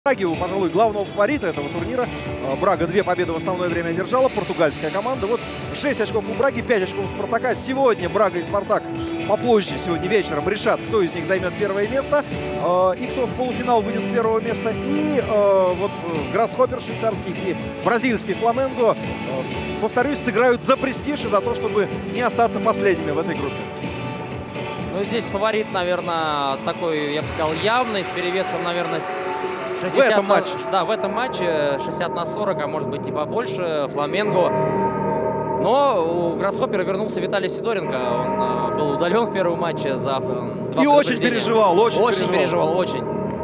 Браги, пожалуй, главного фаворита этого турнира. Брага 2 победы в основное время одержала, португальская команда. Вот 6 очков у Браги, 5 очков у Спартака. Сегодня Брага и Спартак попозже, сегодня вечером, решат, кто из них займет первое место и кто в полуфинал выйдет с первого места. И вот Гроссхоппер швейцарский и бразильский Фламенго, повторюсь, сыграют за престиж и за то, чтобы не остаться последними в этой группе. Ну, здесь фаворит, наверное, такой, я бы сказал, явный, с перевесом, наверное, 60 в этом матче. Да, в этом матче 60/40, а может быть и побольше, Фламенго. Но у Гроссхоппера вернулся Виталий Сидоренко. Он был удален в первом матче за 2 и очень переживал, очень переживал, очень.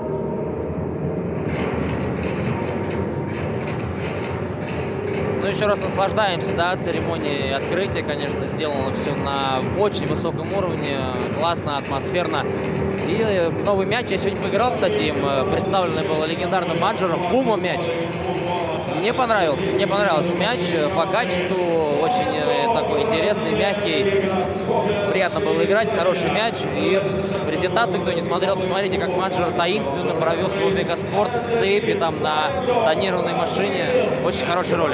Ну, еще раз наслаждаемся, да, церемонией открытия, конечно, сделано все на очень высоком уровне, классно, атмосферно. И новый мяч, я сегодня поиграл, кстати, им представленный был легендарным менеджером, Пума мяч. Мне понравился мяч по качеству, очень такой интересный, мягкий, приятно было играть, хороший мяч. И презентацию, кто не смотрел, посмотрите, как менеджер таинственно провел свой мегаспорт в сейфе, там на тонированной машине, очень хороший ролик.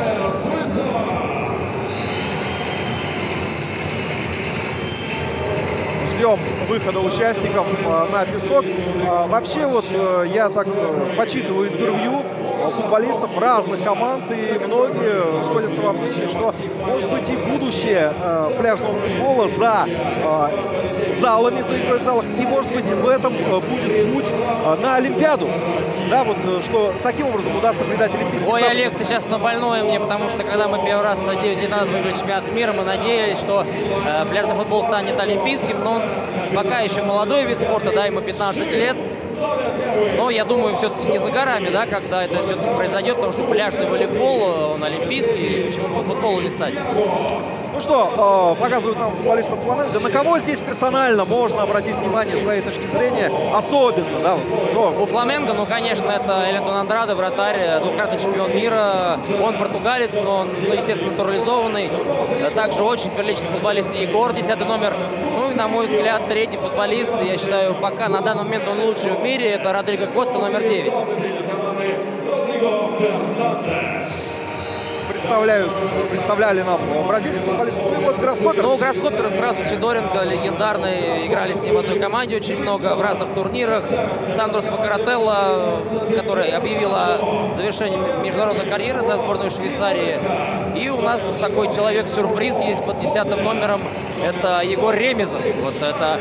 Ждем выхода участников на песок. Вообще, вот я так почитываю интервью футболистов разных команд, и многие сходятся во мнении, что может быть и будущее пляжного футбола за залами, за игрой в залах, и может быть в этом будет путь на Олимпиаду. Да, вот что таким образом удастся придать олимпийский статус. Ой, Олег, ты сейчас на больное мне, потому что когда мы первый раз за 9 лет назад выиграли чемпионат мира, мы надеялись, что пляжный футбол станет олимпийским, но он пока еще молодой вид спорта, да, ему 15 лет. Но я думаю, все-таки не за горами, да, когда это все-таки произойдет, потому что пляжный волейбол, он олимпийский, почему по футболу не стать? Ну что, показывают нам футболистов Фламенго. На кого здесь персонально можно обратить внимание с твоей точки зрения? Особенно, да? У Фламенго, ну, конечно, это Эльтон Андраде, вратарь, двукратный чемпион мира. Он португалец, но он, ну, естественно, натурализованный. Также очень приличный футболист Егор, 10-й номер. Ну и, на мой взгляд, третий футболист, я считаю, пока на данный момент он лучший в мире, это Родриго Коста, номер 9. Представляли нам бразильских футболистов. И вот Гроссхоппер. Ну, Гроссхоппер сразу Сидоренко, легендарный. Играли с ним в одной команде очень много, в разных турнирах. Сандрос Покарателло, который объявил о завершении международной карьеры за сборную Швейцарии. И у нас такой человек-сюрприз есть под 10-м номером. Это Егор Ремезов. Вот это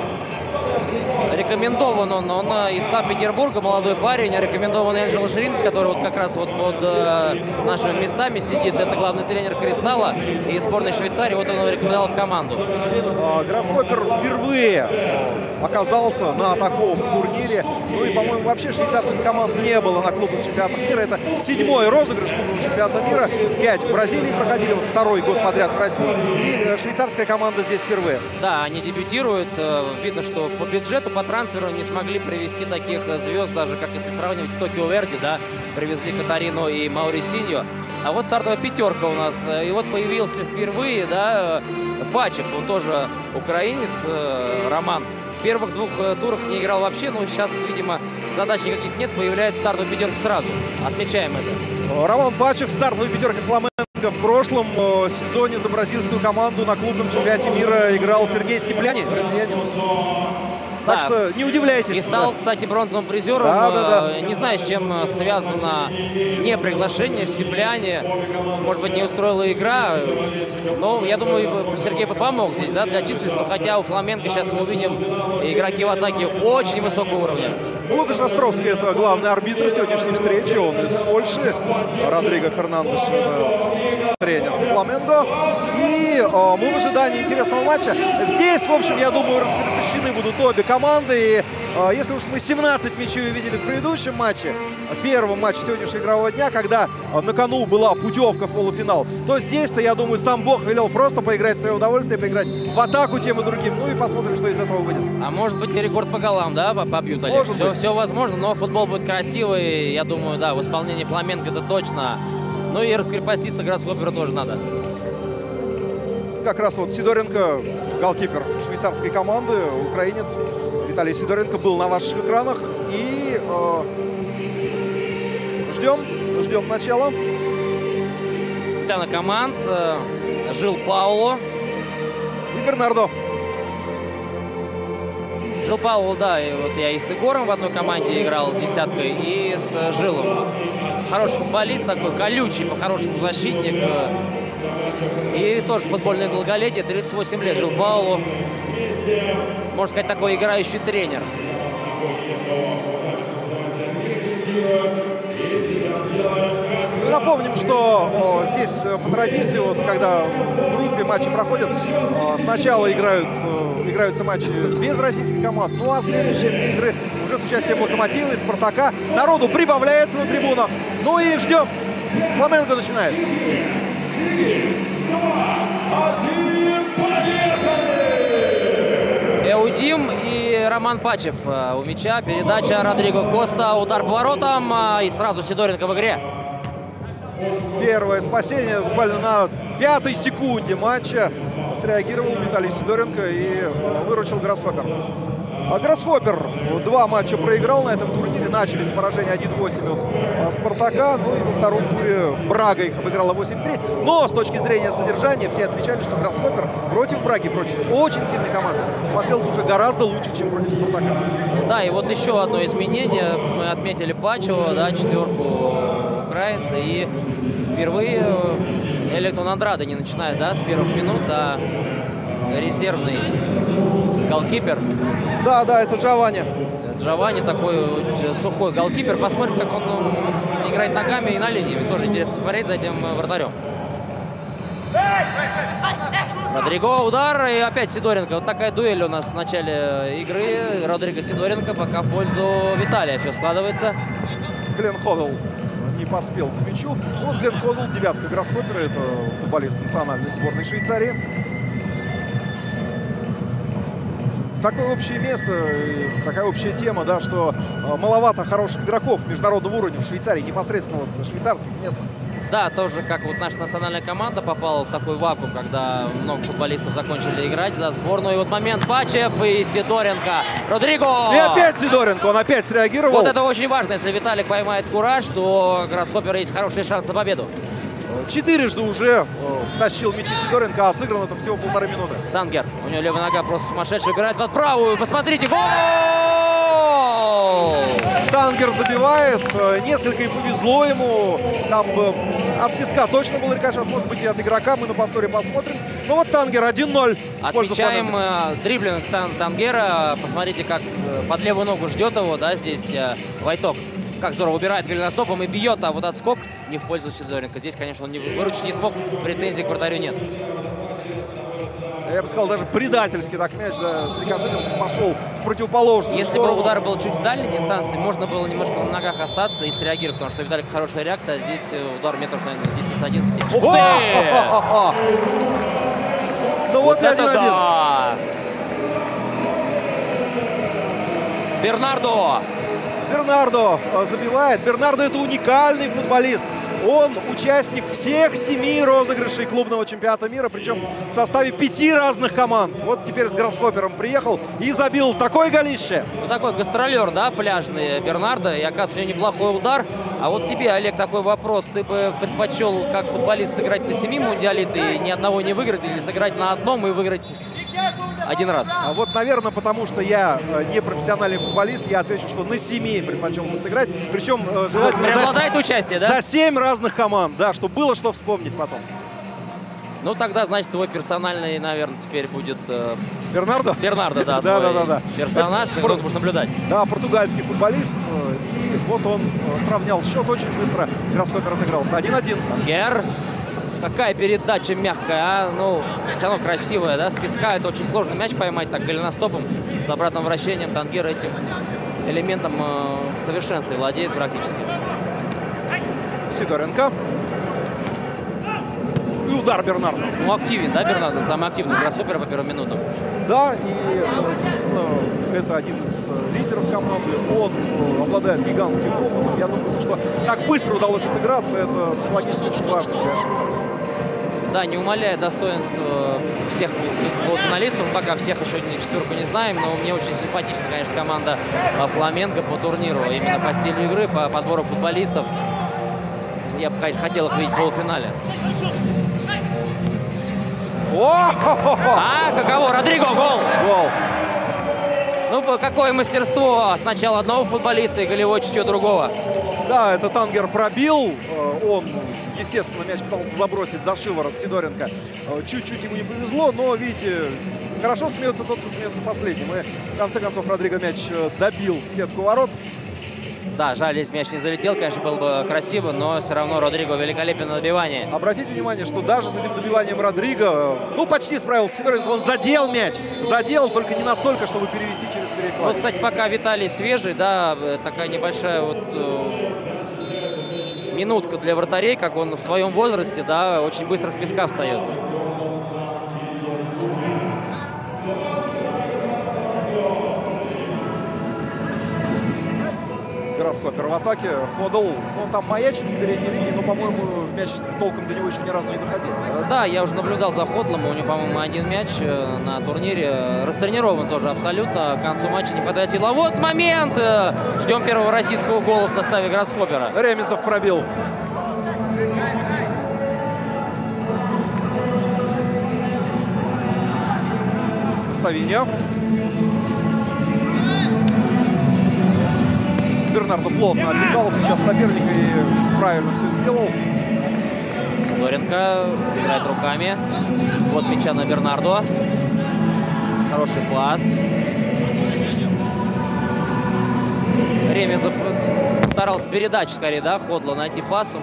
рекомендован он из Санкт-Петербурга, молодой парень, рекомендован Энджело Шринц, который вот как раз вот под нашими местами сидит. Это главный тренер Кристалла и сборной Швейцарии. Вот он его рекомендовал в команду. Гроссхоппер впервые оказался на таком турнире. Ну и, по-моему, вообще швейцарских команд не было на клубах чемпионата мира. Это 7-й розыгрыш клубов чемпионата мира. 5 в Бразилии проходили, вот 2-й год подряд в России. И швейцарская команда здесь впервые. Да, они дебютируют. Видно, что по бюджету, по трансферу не смогли привести таких звезд, даже как если сравнивать с Токио Верди, да, привезли Катарину и Маурисиньо. А вот стартовая пятерка у нас. И вот появился впервые, да, Пачев, он тоже украинец, Роман. В первых 2 турах не играл вообще, но сейчас, видимо, задач никаких нет, появляется стартовая пятерка сразу. Отмечаем это. Роман Пачев, стартовая пятерка Фламенго. В прошлом сезоне за бразильскую команду на клубном чемпионате мира играл Сергей Степляни, россиянин. Так что не удивляйтесь. И стал, кстати, бронзовым призером. Да. Не знаю, с чем связано не приглашение Степляни. Может быть, не устроила игра. Но я думаю, Сергей бы помог здесь, да, для численности. Хотя у Фламенго сейчас мы увидим игроки в атаке очень высокого уровня. Лукаш Островский — это главный арбитр сегодняшней встречи. Он из Польши. Родриго Фернандеш — тренер Фламенго. И мы в ожидании интересного матча. Здесь, в общем, я думаю, раскрепощены будут обе команды. И если уж мы 17 мячей увидели в предыдущем матче, в первом матче сегодняшнего игрового дня, когда на кону была путевка в полуфинал, то здесь-то, я думаю, сам Бог велел просто поиграть в свое удовольствие, поиграть в атаку тем и другим. Ну и посмотрим, что из этого выйдет. А может быть, и рекорд по голам, да, побьют, Олег? Все возможно, но футбол будет красивый. Я думаю, да, в исполнении Фламенго это точно. Ну и раскрепоститься Гроссхопперу тоже надо. Как раз вот Сидоренко, голкипер швейцарской команды, украинец Виталий Сидоренко, был на ваших экранах. И Ждем начала. На команд Жил Пауло и Бернардо. Жил Пауло, да, и вот я и с Егором в одной команде играл десяткой, и с Жилом. Хороший футболист, такой колючий, по-хорошему защитник. И тоже футбольное долголетие, 38 лет. Жил Пауло, можно сказать, такой играющий тренер. Напомним, что здесь по традиции, вот, когда в группе матчи проходят, сначала играются матчи без российских команд, ну а следующие две игры уже с участием Локомотива и Спартака. Народу прибавляется на трибунах. Ну и ждем. Фламенго начинает. Эудим и Роман Пачев у мяча. Передача Родриго Коста. Удар по воротам. И сразу Сидоренко в игре. Первое спасение буквально на 5-й секунде матча. Среагировал Виталий Сидоренко и выручил Гроссхоппер. А Гроссхоппер 2 матча проиграл на этом турнире. Начали с поражения 1-8 от Спартака. Ну и во втором туре Брага их обыграла 8-3. Но с точки зрения содержания все отмечали, что Гроссхоппер против Браги, против очень сильной команды, смотрелся уже гораздо лучше, чем против Спартака. Да, и вот еще одно изменение. Мы отметили Пачева, да, 4-ку украинца. И впервые Электон Андрада не начинает, да, с первых минут, а резервный голкипер. Да, это Джованни. Джованни такой сухой голкипер. Посмотрим, как он играет ногами и на линии. Тоже интересно посмотреть за этим вратарем. Родриго, удар, и опять Сидоренко. Вот такая дуэль у нас в начале игры. Родриго Сидоренко, пока в пользу Виталия все складывается. Глен Ходл не поспел к мячу. Ну, Глен Ходл, 9-ка Гроссхоппера, это футболист национальной сборной Швейцарии. Такое общее место, такая общая тема, да, что маловато хороших игроков международного уровня в Швейцарии, непосредственно вот швейцарских местных. Да, тоже как вот наша национальная команда попала в такой вакуум, когда много футболистов закончили играть за сборную. И вот момент Пачев и Сидоренко. Родриго! И опять Сидоренко, он опять среагировал. Вот это очень важно. Если Виталик поймает кураж, то Гроссхоппера есть хороший шанс на победу. 4-жды уже тащил мячи Сидоренко, а сыграно это всего 1,5 минуты. Тангер. У него левая нога просто сумасшедшая. Играет под правую. Посмотрите. Гол! Тангер забивает. Несколько и повезло ему. Там от песка точно был рикошет. Может быть, и от игрока. Мы на повторе посмотрим. Ну вот Тангер 1-0. Отмечаем дриблинг Тангера. Посмотрите, как под левую ногу ждет его, да, здесь Войток. Как здорово убирает голеностопом и бьет, а вот отскок не в пользу Сидоренко. Здесь, конечно, он выручить не смог, претензий к вратарю нет. Я бы сказал, даже предательски так мяч, да, с рикошетом пошел в противоположную Если сторону. бы удар был чуть с дальней дистанции, можно было немножко на ногах остаться и среагировать, потому что у Виталика хорошая реакция, а здесь удар метров, наверное, с 10-11. Ух ты! Ну вот и 1-1. Да! Бернардо забивает. Бернардо — это уникальный футболист. Он участник всех 7 розыгрышей клубного чемпионата мира, причем в составе 5 разных команд. Вот теперь с Гроссхоппером приехал и забил такое голище. Ну, такой гастролер, да, пляжный Бернардо. И, оказывается, у него неплохой удар. А вот тебе, Олег, такой вопрос. Ты бы предпочел, как футболист, сыграть на 7 мундиалит и ни одного не выиграть, или сыграть на одном и выиграть один раз? А вот, наверное, потому что я не профессиональный футболист, я отвечу, что на 7 предпочел бы сыграть. Причем желательно преобладает участие, да? За 7 разных команд, да, чтобы было что вспомнить потом. Ну, тогда, значит, твой персональный, наверное, теперь будет... Бернардо? Бернардо, да. Да. Персонаж, ты будешь наблюдать. Да, португальский футболист. И вот он сравнял счет очень быстро. Гроссхоппер отыгрался. 1-1. Тангер. Какая передача мягкая, а? Ну, все равно красивая, да? С песка это очень сложно мяч поймать так голеностопом. С обратным вращением Тангер этим элементом в совершенстве владеет практически. Сидоренко. И удар Бернардо. Ну, активен, да, Бернардо? Самый активный Гроссхоппера по первым минутам. Да, и это один из лидеров команды. Он обладает гигантским опытом. Я думаю, что так быстро удалось отыграться, это психологически очень важно для швейцарцев. Да, не умаляя достоинства всех полуфиналистов. Пока всех еще четверку не знаем, но мне очень симпатична, конечно, команда Фламенго по турниру. Именно по стилю игры, по подбору футболистов. я бы хотел их видеть в полуфинале. А, каково? Родриго, гол! Гол. Ну, какое мастерство. Сначала одного футболиста и голевое чутье другого. Да, это Тангер пробил. Он, естественно, мяч пытался забросить за шиворот Сидоренко. Чуть-чуть ему не повезло, но, видите, хорошо смеется тот, кто смеется последним. И, в конце концов, Родриго мяч добил в сетку ворот. Да, жаль, если мяч не залетел, конечно, было бы красиво, но все равно Родриго великолепен на добивании. Обратите внимание, что даже с этим добиванием Родриго, ну, почти справился Сидоренко. Он задел мяч. Задел, только не настолько, чтобы перевести через перекладину. Вот, кстати, пока Виталий свежий, да, такая небольшая вот минутка для вратарей, как он в своем возрасте, да, очень быстро с песка встает. Гроссхоппер в атаке. Ходл, он там маячит в передней линии, но, по-моему, мяч толком до него еще ни разу не доходил. Да, я уже наблюдал за Ходлом. У него, по-моему, один мяч на турнире. Растренирован тоже абсолютно. К концу матча не хватает сил. А вот момент! Ждем первого российского гола в составе Гроссхоппера. Ремезов пробил. Ставиньо. Бернардо плотно оббегал сейчас соперника и правильно все сделал. Сидоренко играет руками. Вот мяча на Бернардо. Хороший пас. Ремезов старался передачу скорее, да, Ходла найти пасом.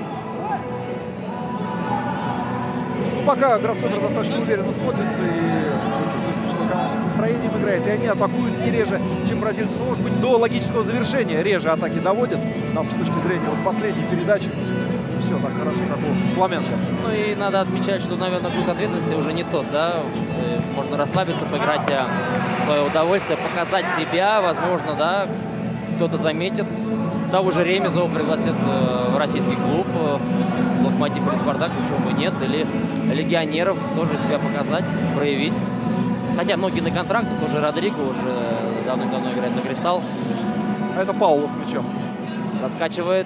Пока Гроссхоппер достаточно уверенно смотрится и чувствуется, что команда с настроением играет. И они атакуют не реже, чем бразильцы. Но, может быть, до логического завершения реже атаки доводят. Там, с точки зрения вот последней передачи, не все так хорошо, как у Фламенго. Ну и надо отмечать, что, наверное, груз ответственности уже не тот, да. Можно расслабиться, поиграть в свое удовольствие, показать себя, возможно, да, кто-то заметит. Того же Ремезова пригласят в российский клуб, Локомотив или Спартак, почему бы нет, или легионеров тоже себя показать, проявить. Хотя многие на контрактах, тот же Родриго уже давным-давно играет за Кристалл. А это Пауло с мячом. Раскачивает.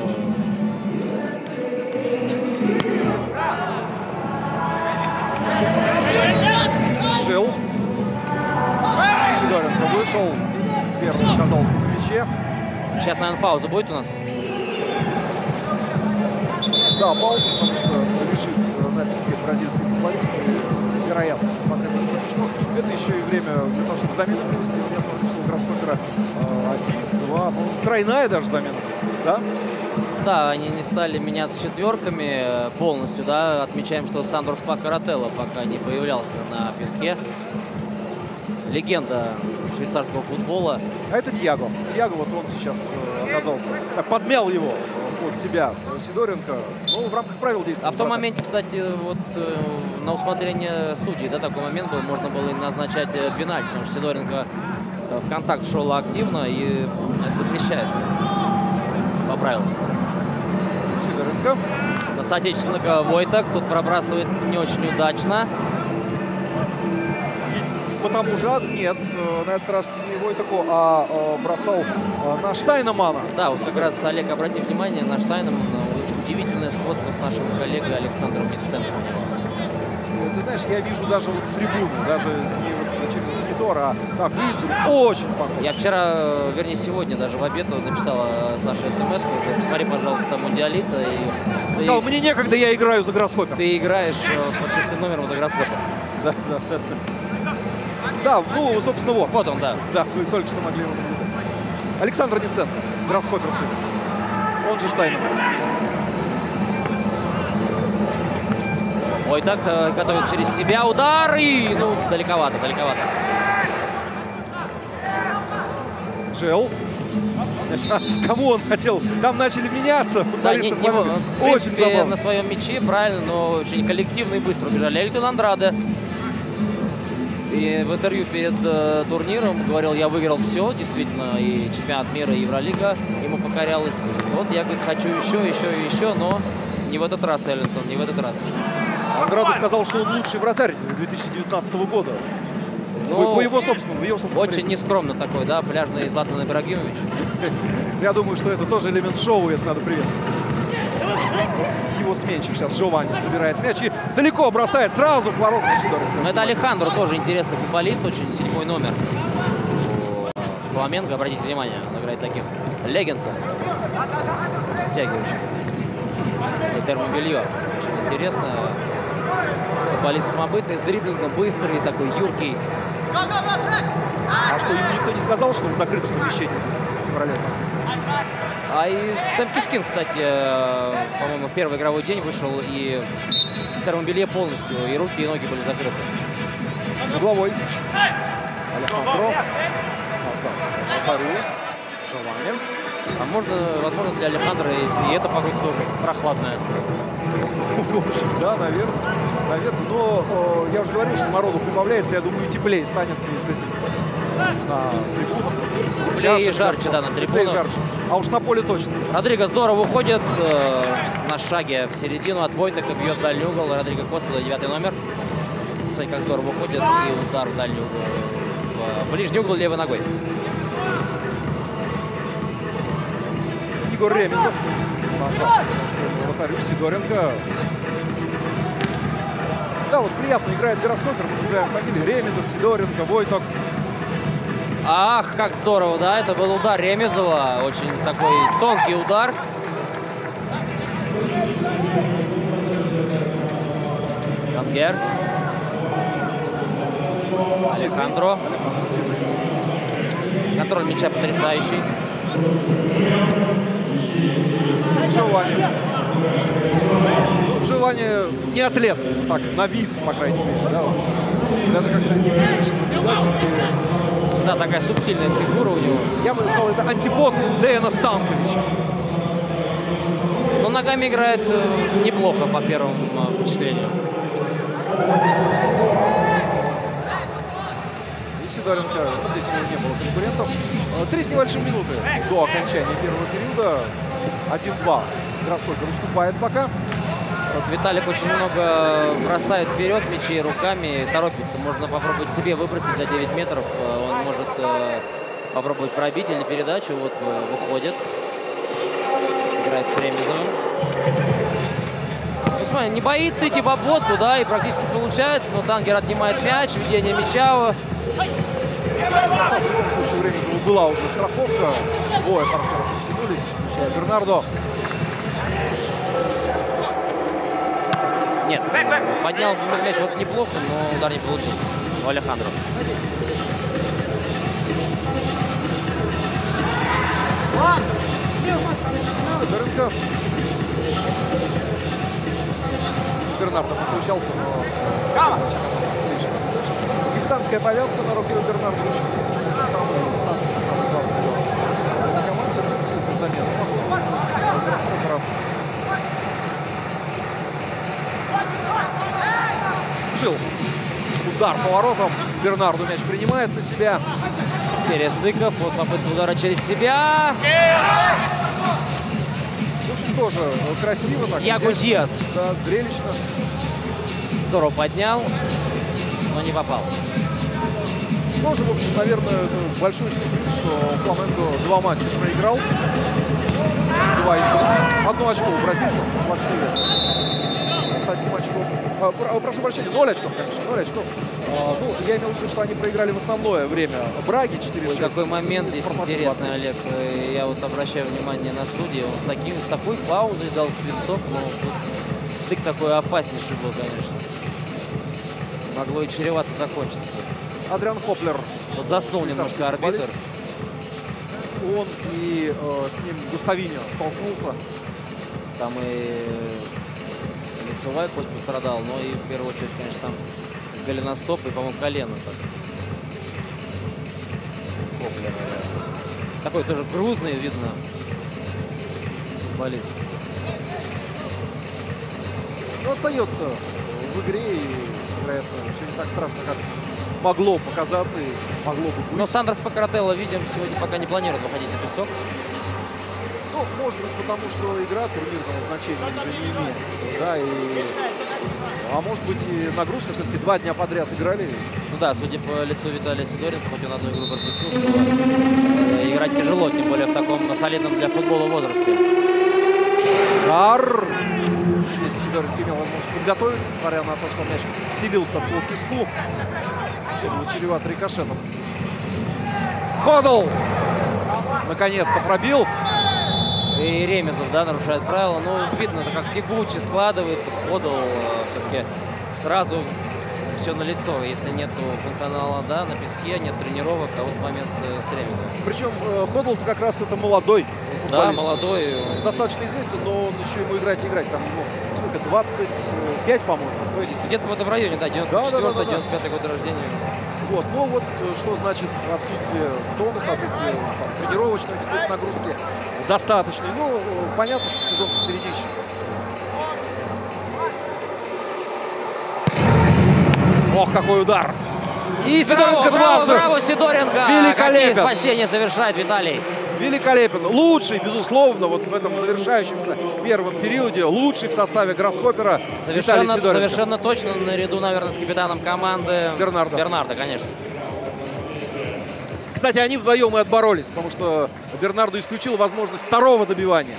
Жил. Сидоренко вышел. Первый оказался на мяче. Сейчас, наверное, пауза будет у нас. Да, пауза, потому что решит на песке бразильский футболист. Вероятно, потребуется помощь. Но это еще и время для того, чтобы замену привести. Вот я смотрю, что у Гроссхоппера 1, 2, ну, тройная даже замена. Да? Да, они не стали меняться четверками полностью, да. Отмечаем, что Сандро Спакарателло пока не появлялся на песке. Легенда швейцарского футбола. А это Тьяго. Тьяго, вот он сейчас оказался. Так, подмял его под себя Сидоренко. Ну, в рамках правил действия. А в том моменте, кстати, вот на усмотрение судей, да, такой момент был, можно было и назначать пенальти, потому что Сидоренко в контакт шел активно, и это запрещается по правилам. Сидоренко. На соотечественника Войтак тут пробрасывает не очень удачно. Потому же нет, на этот раз не Войтаку, а бросал на Штайнемана. Да, вот как раз, Олег, обрати внимание на Штайнемана. Очень удивительное сходство с нашим коллегой Александром Миценко. Ты знаешь, я вижу даже вот с трибуны, даже не вот через монитор, а так, издали, очень похож. Я вчера, вернее, сегодня даже в обед написала Саше смс-ку. Посмотри, пожалуйста, Мундиалита. И сказал, мне некогда, я играю за Гроссхоппер. Ты играешь под 6 номером за Гроссхоппер. Да. Да, ну, собственно, вот. Вот он, да. Да, вы только что могли его наблюдать. Александр Ниценко, Гроссхоппер, он же Штайнеман. Ой, так готовит через себя удар и, ну, далековато. Жел. Кому он хотел? Там начали меняться футболисты. Да, очень забавно. На своем мяче, правильно, но очень коллективно и быстро убежали. Эльтон Андраде. И в интервью перед турниром говорил, я выиграл все, действительно, и чемпионат мира, и Евролига ему покорялась. Вот я, говорит, хочу еще, но не в этот раз, Эльтон, не в этот раз. Андраде сказал, что он лучший вратарь 2019 года. Ну, по его собственному очень нескромно такой, да, пляжный Златан Ибрагимович. Я думаю, что это тоже элемент шоу, и это надо приветствовать. Его сменщик сейчас Джованни забирает мяч и далеко бросает сразу к воротам Сидоренко. Но это Алехандро, тоже интересный футболист, очень 7-й номер. Фламенго, обратите внимание, он играет таких леггинсов, втягивающих. И термобелье. Очень интересно. Футболист самобытный, с дриблингом, быстрый, такой юркий. А что, ему никто не сказал, что он в закрытом помещении в феврале? А и Сэм Кискин, кстати, по-моему, в первый игровой день вышел, и в термобелье полностью, и руки, и ноги были закрыты. Угловой. Алехандро. Джованни. А можно, возможно, для Алехандро и эта погода тоже прохладная. В общем, да, наверное. Но я уже говорил, что народу прибавляется. Я думаю, теплее станет в связи с этим на трибунах. Теплее и жарче, да, на трибунах. А уж на поле точно. Родриго здорово выходит на шаге в середину. От Войтека бьет в дальний угол. Родриго Косова, 9-й номер. Смотрите, как здорово выходит. И удар в дальний угол. В ближний угол левой ногой. Егор Ремезов. Назад. Вратарю Сидоренко. Да, вот приятно играет Гроссмейстер, мы называем фамилии. Ремезов, Сидоренко, Войток. Ах, как здорово, да, это был удар Ремезова. Очень такой тонкий удар. Тангер. Алехандро. Контроль мяча потрясающий. Джованни. Джованни не атлет, так, на вид, по крайней мере. Да? Даже как-то неприлично наблюдать. Да, такая субтильная фигура у него. Я бы сказал, это антипод Дэна Станковича. Но ногами играет неплохо по первому впечатлению. И Сидоренко, здесь у него не было конкурентов. 3 с небольшим минуты до окончания первого периода. 1-2. Гроссмейстер уступает пока. Вот Виталик очень много бросает вперед мячей руками, торопится. Можно попробовать себе выбросить за 9 метров. Он может попробовать пробить или передачу. Вот выходит. Играет с Ремезовым. Ну, смотри, не боится идти в обводку, да, и практически получается. Но Тангер отнимает мяч, ведение мяча. В случае Ремезова была уже страховка. Двое партнеров стянулись. Бернардо. Нет, поднял мяч вот неплохо, но удар не получился у Алехандро. Сидоренко. Бернардо подключался, но капитанская повязка на руке у Бернардо. Самый классный команда. Замена. Удар по воротам. Бернардо мяч принимает на себя. Серия стыков. Вот попытка удара через себя. В общем, тоже красиво. Так, Тиаго Диас. Да, зрелищно. Здорово поднял, но не попал. Тоже, в общем, наверное, это большой сюрприз, что Фламенго 2 матча проиграл. 2 из 2. 1 очко у бразильцев в активе. С 1 очком. Прошу прощения, 0 очков, конечно. 0 очков. Ну, я имел в виду, что они проиграли в основное время Браги 4-6. Какой момент здесь интересный, Олег. Я вот обращаю внимание на судью. Он с такой паузой дал свисток, но стык такой опаснейший был, конечно. Могло и чревато закончиться. Адриан Хоплер. Вот заснул немножко арбитр. Он и с ним Густавиньо столкнулся. Там и лицевая кость пострадал, но и в первую очередь, конечно, там голеностоп и, по-моему, колено. Хоплер. Такой тоже грузный, видно, футболист. Но остается в игре и, вероятно, все не так страшно, как могло показаться и могло бы быть. Но Сандрос Пократелло, видим, сегодня пока не планирует выходить на песок. Ну, может быть, потому что игра турнирного значения уже не имеет. Да, а может быть и нагрузка. Все-таки 2 дня подряд играли. Ну да, судя по лицу Виталия Сидоренко, хоть он одну игру пропустил, играть тяжело, тем более в таком солидном для футбола возрасте. Удар. Бендер имел возможность подготовиться, несмотря на то, что мяч вселился по песку. Все было чревато рикошетом. Ходл! Наконец-то пробил. И Ремезов, да, нарушает правила. Ну, видно, как тягуче складывается. Ходл все-таки сразу все на лицо. Если нет функционала, да, на песке, нет тренировок, а вот момент с Ремезом. Причем Ходл как раз это молодой футболист. Да, молодой. Достаточно известен, но он еще ему играть и играть. Там ему сколько, 25, по-моему. То есть где-то в этом районе, да, 94-95 год рождения. Вот, ну вот что значит отсутствие тонуса, отсутствие там, тренировочной какой-то нагрузки достаточной. Ну, понятно, что сезон впереди еще. Ох, какой удар! И Сидоренко дважды! Браво, Сидоренко! Великолепен! Какие спасения совершает Виталий! Великолепен! Лучший, безусловно, вот в этом завершающемся первом периоде, лучший в составе Гроссхоппера Виталий Сидоренко. Совершенно точно, наряду, наверное, с капитаном команды Бернардо. Бернардо, конечно. Кстати, они вдвоем и отборолись, потому что Бернардо исключил возможность второго добивания.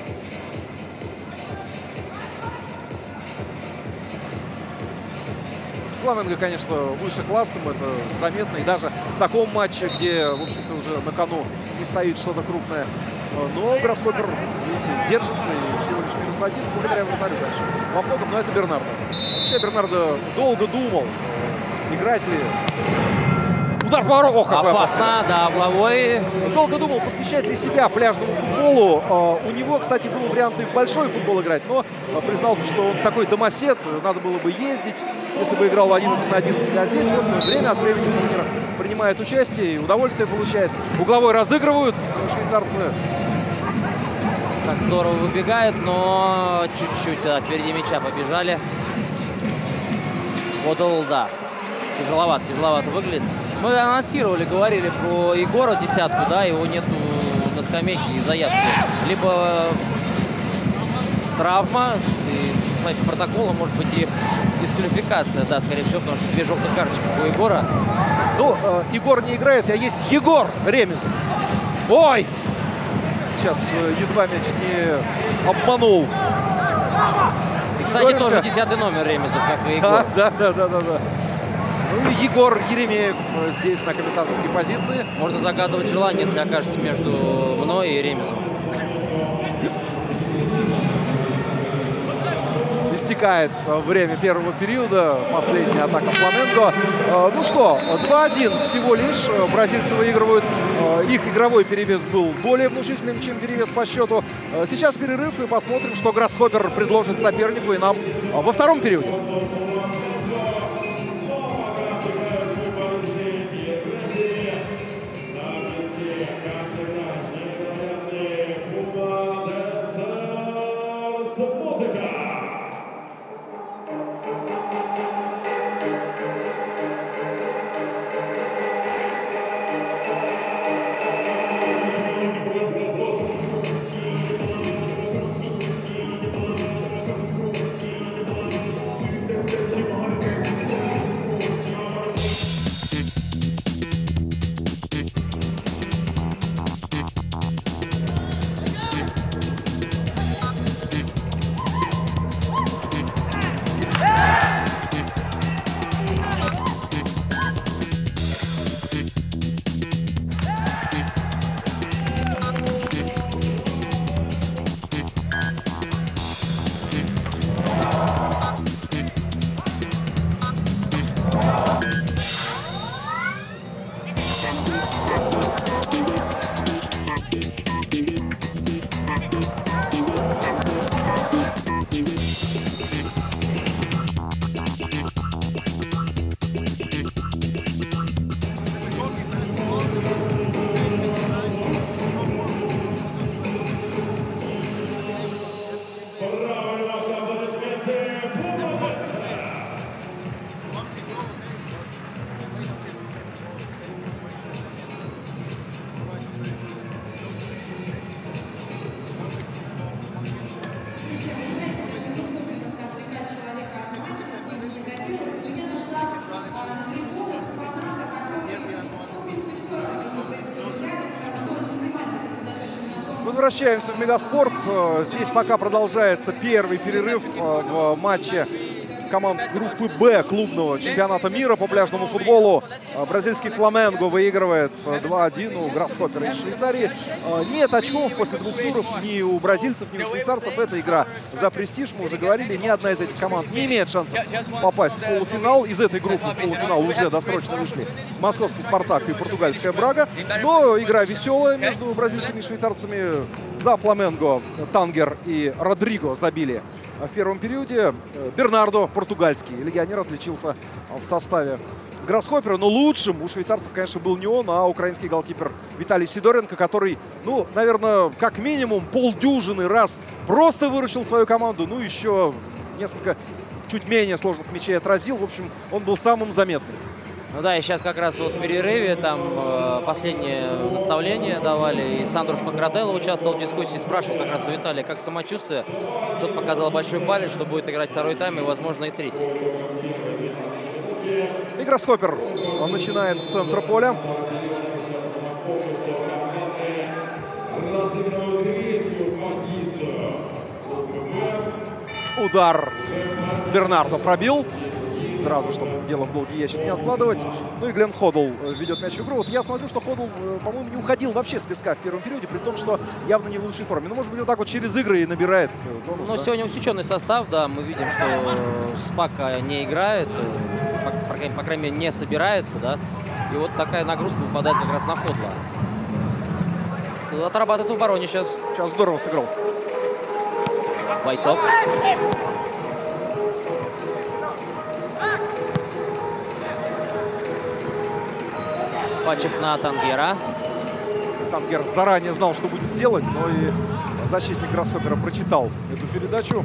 Фламенго, конечно, выше классом, это заметно. И даже в таком матче, где, в общем-то, уже на кону не стоит что-то крупное. Но Гроссхоппер, видите, держится и всего лишь -1, благодаря вратарю, конечно. Во многом, но это Бернардо. Вообще Бернардо долго думал, играть ли. Удар по воротам. Опасно, да, угловой. Долго думал, посвящать ли себя пляжному футболу. У него, кстати, был вариант и в большой футбол играть, но признался, что он такой домосед, надо было бы ездить, если бы играл 11 на 11. А здесь вот время от времени в турнирах принимает участие и удовольствие получает. Угловой разыгрывают швейцарцы. Так здорово выбегает, но чуть-чуть впереди мяча побежали. Ходл, да. Тяжеловато выглядит. Мы анонсировали, говорили про Егора десятку, да, его нету на скамейке и заявки. Либо травма, и, кстати, протокола может быть и дисквалификация, да, скорее всего, потому что 2 желтых карточки у Егора. Ну, Егор не играет, а есть Егор Ремезов. Ой! Сейчас едва мяч не обманул. И, кстати, тоже 10-й номер Ремезов, как и Егор. Да. Ну и Егор Еремеев здесь на комментаторской позиции. Можно загадывать желание, если окажется между мной и Ремезом. Истекает время первого периода. Последняя атака Фламенго. Ну что, 2-1 всего лишь. Бразильцы выигрывают. Их игровой перевес был более внушительным, чем перевес по счету. Сейчас перерыв и посмотрим, что Гроссхоппер предложит сопернику и нам во втором периоде. Возвращаемся в Мегаспорт. Здесь пока продолжается первый перерыв в матче команд группы «Б» клубного чемпионата мира по пляжному футболу. Бразильский «Фламенго» выигрывает 2-1 у Грасхоппера из Швейцарии. Нет очков после двух туров ни у бразильцев, ни у швейцарцев. Это игра за престиж. Мы уже говорили, ни одна из этих команд не имеет шансов попасть в полуфинал. Из этой группы в полуфинал уже досрочно вышли московский «Спартак» и португальская «Брага». Но игра веселая между бразильцами и швейцарцами. За «Фламенго» Тангер и Родриго забили в первом периоде. Бернардо, португальский легионер, отличился в составе Грасхоппера. Но лучшим у швейцарцев, конечно, был не он, а украинский голкипер Виталий Сидоренко, который, ну, наверное, как минимум полдюжины раз просто выручил свою команду. Ну, еще несколько чуть менее сложных мячей отразил. В общем, он был самым заметным. Ну да, и сейчас как раз вот в перерыве там последнее наставление давали. И Сандрус Пакраделло участвовал в дискуссии, спрашивал как раз у Виталия, как самочувствие. Тот показал большой палец, что будет играть второй тайм и, возможно, и третий. И Грасхоппер начинает с центра поля. Удар Бернардо пробил. Сразу, чтобы дело в долгий ящик не откладывать. Ну и Глен Ходл ведет мяч в игру. Вот я смотрю, что Ходл, по-моему, не уходил вообще с песка в первом периоде, при том, что явно не в лучшей форме. Ну, может быть, вот так вот через игры и набирает тонус. Но да? Сегодня усеченный состав, да, мы видим, что Спака не играет, по крайней мере, не собирается, да. И вот такая нагрузка выпадает как раз на Ходла. Отрабатывает в обороне сейчас. Сейчас здорово сыграл. Вайток. Пачек на Тангера. Тангер заранее знал, что будет делать, но и защитник Грасхоппера прочитал эту передачу.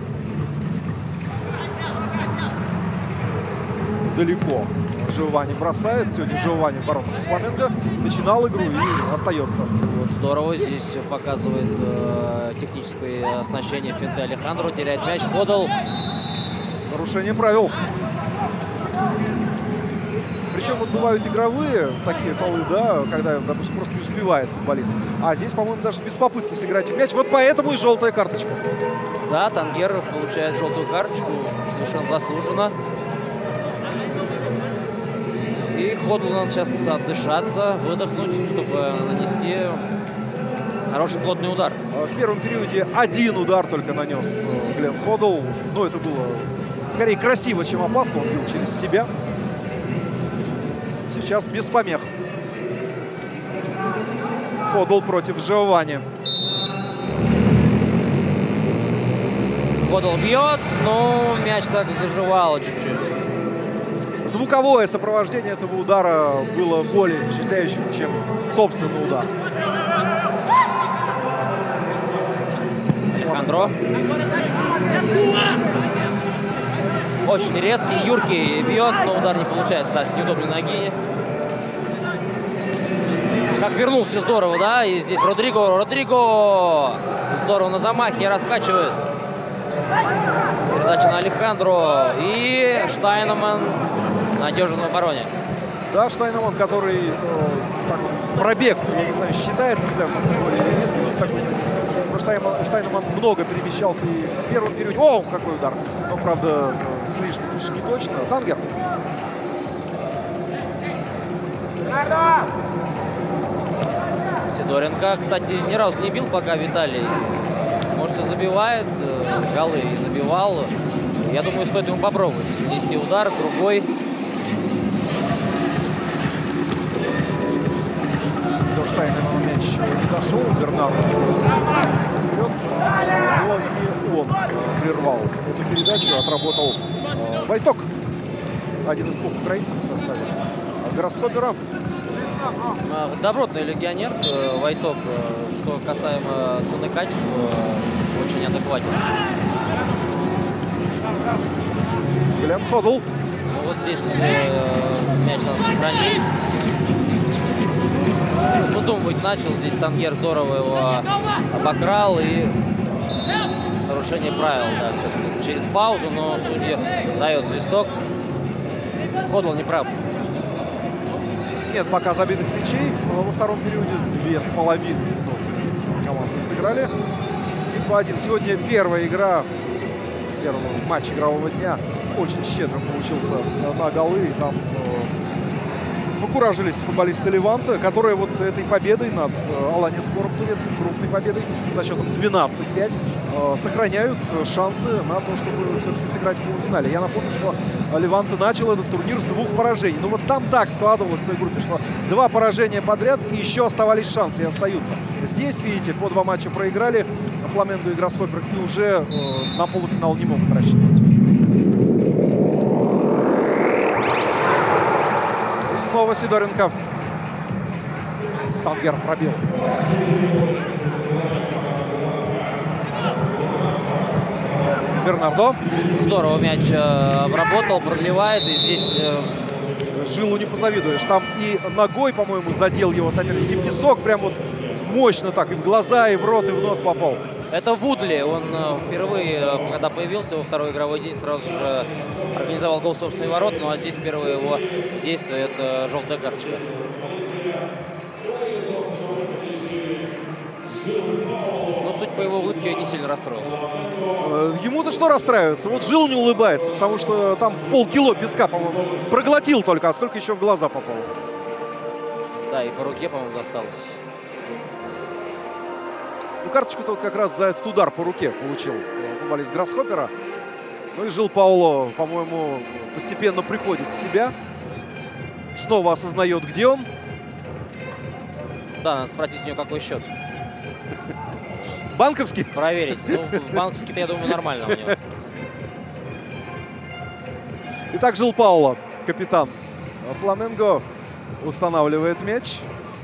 Далеко Жиованни бросает. Сегодня Жиованни в воротах Фламенго начинал игру и остается. Вот здорово. Здесь показывает техническое оснащение финты Алехандро. Теряет мяч. Ходл. Нарушение правил. Причем вот бывают игровые такие фолы, да, когда, допустим, просто не успевает футболист. А здесь, по-моему, даже без попытки сыграть в мяч. Вот поэтому и желтая карточка. Да, Тангер получает желтую карточку. Совершенно заслуженно. И Ходлу надо сейчас отдышаться, выдохнуть, чтобы нанести хороший плотный удар. В первом периоде один удар только нанес Глен Ходл. Но это было скорее красиво, чем опасно. Он бил через себя. Сейчас без помех. Ходл против Жиованни. Ходл бьет, но мяч так заживало чуть-чуть. Звуковое сопровождение этого удара было более впечатляющим, чем собственный удар. Алехандро. Очень резкий, юркий, бьет, но удар не получается, да, с неудобной ноги. Как вернулся здорово, да, и здесь Родриго. Родриго здорово на замахе, раскачивает. Передача на Алехандро. И Штайнеман надежен в обороне. Да, Штайнеман, который пробег, я не знаю, считается в футболе или нет, но такой статистику. Но Штайнеман много перемещался и в первом периоде. О, какой удар! Но, правда, слишком уж не точно. Тангер. Сидоренко, кстати, ни разу не бил пока Виталий. Может, и забивает голы, и забивал. Я думаю, стоит ему попробовать. Нести удар, другой. До Штайнемана мяч не дошел. Бернардо вперед. Но и он прервал эту передачу. Отработал Вайток. Один из двух украинцев в составе Грасхоппера. Добротный легионер Вайток, что касаемо цены качества, очень адекватен. Глен Ходл. Ну, вот здесь мяч надо сохранить. Выдумывать начал. Здесь Тангер здорово его обокрал. И нарушение правил, да, все-таки через паузу, но судья дает свисток. Ходл не прав. Нет пока забитых мячей во втором периоде. 2,5 минуты команды сыграли. 1-1. Сегодня первая игра, первый матч игрового дня. Очень щедро получился на голы. И там покуражились футболисты Леванта, которые вот этой победой над Аланияспором турецким, крупной победой со счетом 12-5, сохраняют шансы на то, чтобы все-таки сыграть в полуфинале. Я напомню, что Леванта начал этот турнир с 2 поражений. Но вот там так складывалось в той группе, что 2 поражения подряд и еще оставались шансы и остаются. Здесь, видите, по 2 матча проиграли Фламенго и Гроссхоппер и уже на полуфинал не могут рассчитывать. Снова Сидоренко. Тангер пробил. Бернардо. Здорово мяч обработал, продлевает. И здесь... Жилу не позавидуешь. Там и ногой, по-моему, задел его соперник. И песок прям вот мощно так. И в глаза, и в рот, и в нос попал. Это Вудли. Он впервые, когда появился во второй игровой день, сразу же организовал гол в собственный ворот. Ну а здесь первое его действие — это желтая карточка. Но суть по его улыбке, я не сильно расстроился. Ему-то что расстраивается? Вот Жил не улыбается, потому что там полкило песка, по-моему, проглотил только, а сколько еще в глаза попало. Да, и по руке, по-моему, досталось. Ну, карточку-то вот как раз за этот удар по руке получил футболист Гроссхоппера. Ну и Жил Пауло, по-моему, постепенно приходит в себя. Снова осознает, где он. Да, надо спросить у него, какой счет. Банковский? Проверить. Ну, банковский-то, я думаю, нормально у него. Итак, Жил Пауло, капитан Фламенго, устанавливает мяч.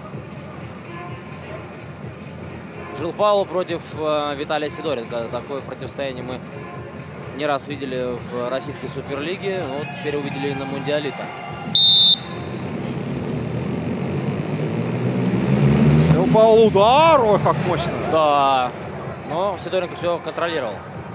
Жил Пауло против Виталия Сидоренко. Такое противостояние мы не раз видели в российской суперлиге. Вот теперь увидели и на Мундиале-то. Жил Пауло, удар! Ой, как мощно! Да, но Сидоренко все контролировал.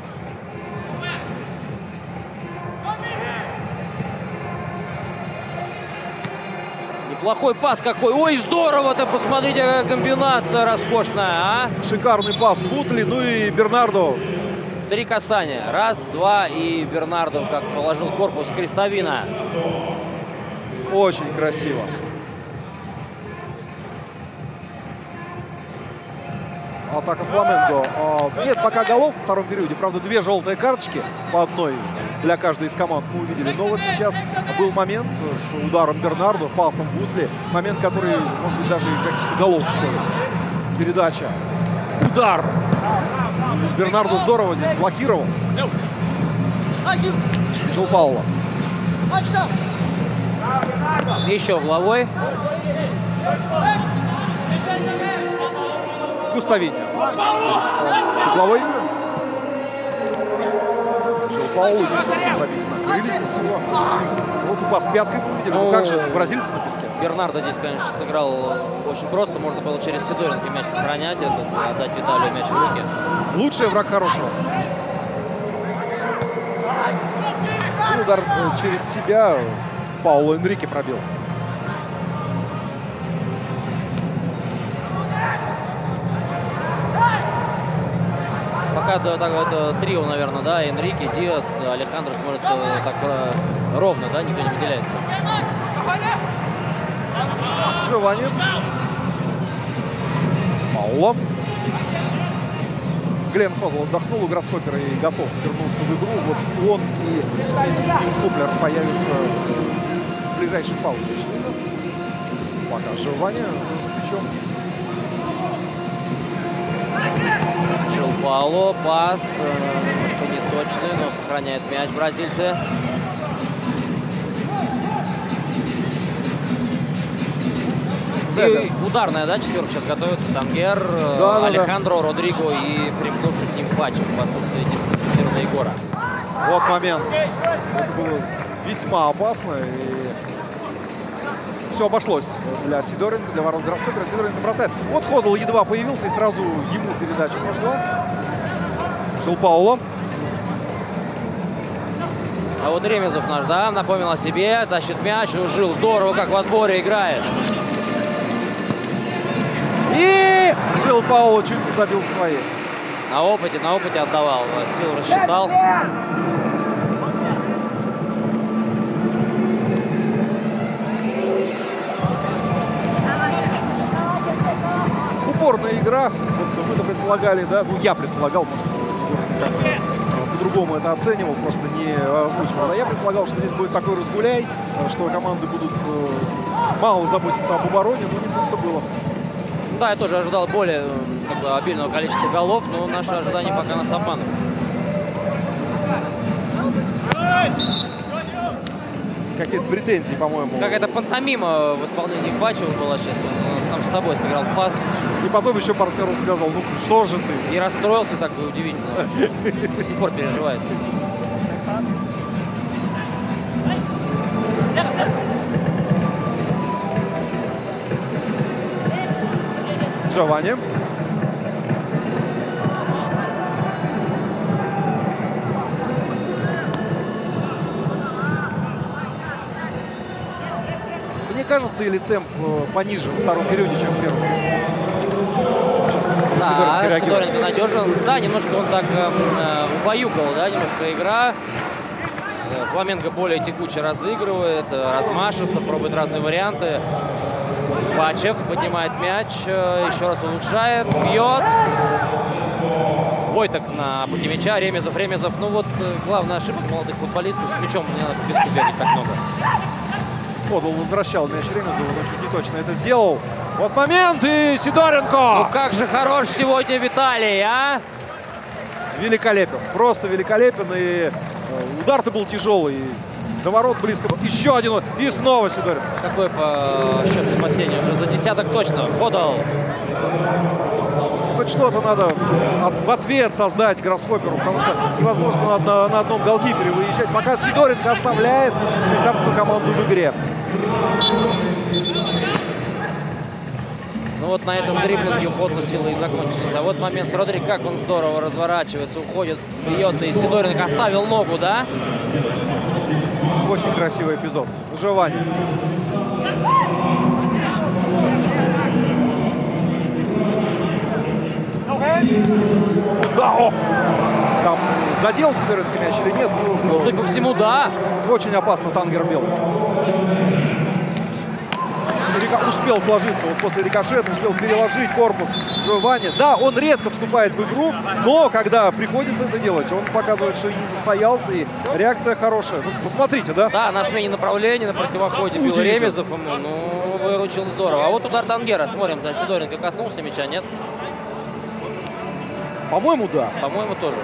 Неплохой пас какой. Ой, здорово-то, посмотрите, какая комбинация роскошная, а? Шикарный пас Вудли, ну и Бернардо. 3 касания. Раз, два, и Бернардо как положил корпус крестовина. Очень красиво. Атака Фламенго. Нет пока голов во втором периоде. Правда, 2 желтые карточки по одной для каждой из команд мы увидели. Но вот сейчас был момент с ударом Бернардо, пасом Вудли. Момент, который, может быть, даже каких-то голов стоит. Передача. Удар. Бернардо здорово здесь блокировал. Жил Пауло. Еще головой. Густавини. Угловой. Жил Пауло. Крылья его. Вот упас пяткой мы увидели. Ну как же, бразильцы на песке. Бернардо здесь, конечно, сыграл очень просто. Можно было через Сидоренко мяч сохранять, отдать Виталию мяч в руки. Лучший враг хорошего. И удар через себя Пауло Энрике пробил. Пока это трио, наверное, да, Энрике, Диас, Алехандро смотрится так ровно, да, никто не выделяется. Джованни. Пауло. Глен Хогл отдохнул у Гроссхоппера и готов вернуться в игру. Вот он и вместе с ним Куплер появится в ближайшей паузе. Пока Джованни с мячом. Жил Пауло, пас, немножко неточный, но сохраняет мяч бразильцы. И ударная, да, четверка сейчас готовится. Тангер, Алехандро, Родриго и примкнувший к ним Пачек в отсутствии дисквалифицированного Егора. Вот момент. Это было весьма опасно. И все обошлось для Сидоренко, для ворот Гроссхоппера. Сидоренко бросает. Вот Ходл едва появился, и сразу ему передача пошла. Жил Пауло. А вот Ремезов наш, да, напомнил о себе, тащит мяч, ну, Жил здорово, как в отборе играет. И Жил Даниил Пауло чуть не забил в своей. На опыте отдавал, силу рассчитал. Упорная игра. Вот мы-то предполагали, да, ну я предполагал, может, по-другому это оценивал, просто не озвучивал. А я предполагал, что здесь будет такой разгуляй, что команды будут мало заботиться об обороне, но не тут-то было. Да, я тоже ожидал более обильного количества голов, но наши ожидания пока нас обманывают. Какие-то претензии, по-моему. Какая-то пантомима в исполнении Бачева была сейчас. Он сам с собой сыграл в пас. И потом еще партнеру сказал, ну что же ты? И расстроился так удивительно. До сих пор переживает. Джованни. Мне кажется, или темп пониже во втором периоде, чем в первом? Да, Сидоренко надежен. Да, немножко он так убаюкал, да, немножко игра. Фламенго более текуче разыгрывает, размашисто, пробует разные варианты. Бачев поднимает мяч, еще раз улучшает, бьет. Войток на пути мяча, Ремезов. Ну вот главная ошибка молодых футболистов, с мячом не надо в песку бегать так много. Вот он возвращал мяч Ремезову, но чуть не точно это сделал. Вот момент, и Сидоренко! Ну как же хорош сегодня Виталий, а? Великолепен, просто великолепен. И удар-то был тяжелый. До ворот близко. Еще один. И снова Сидоренко. Какое по счету спасения? Уже за десяток точно. Подал. Хоть что-то надо в ответ создать гроссхопперу, потому что невозможно на одном голкипере выезжать. Пока Сидоренко оставляет швейцарскую команду в игре. Ну вот на этом дриблинге уходные силы и закончились. А вот момент с Родри, как он здорово разворачивается, уходит, бьет. И Сидоренко оставил ногу, да? Очень красивый эпизод. Джованни. Да, о! Там задел Сидоренко мяч или нет? Ну, судя по всему, да. Очень опасно Тангер бил. Успел сложиться, вот после рикошета успел переложить корпус Джованни. Да, он редко вступает в игру, но когда приходится это делать, он показывает, что и не застоялся, и реакция хорошая. Ну, посмотрите, да? Да, на смене направления, на противоходе бил Ремезов ему, ну, выручил здорово. А вот удар Тангера, смотрим, да, Сидоренко коснулся мяча, нет? По-моему, да. По-моему, тоже.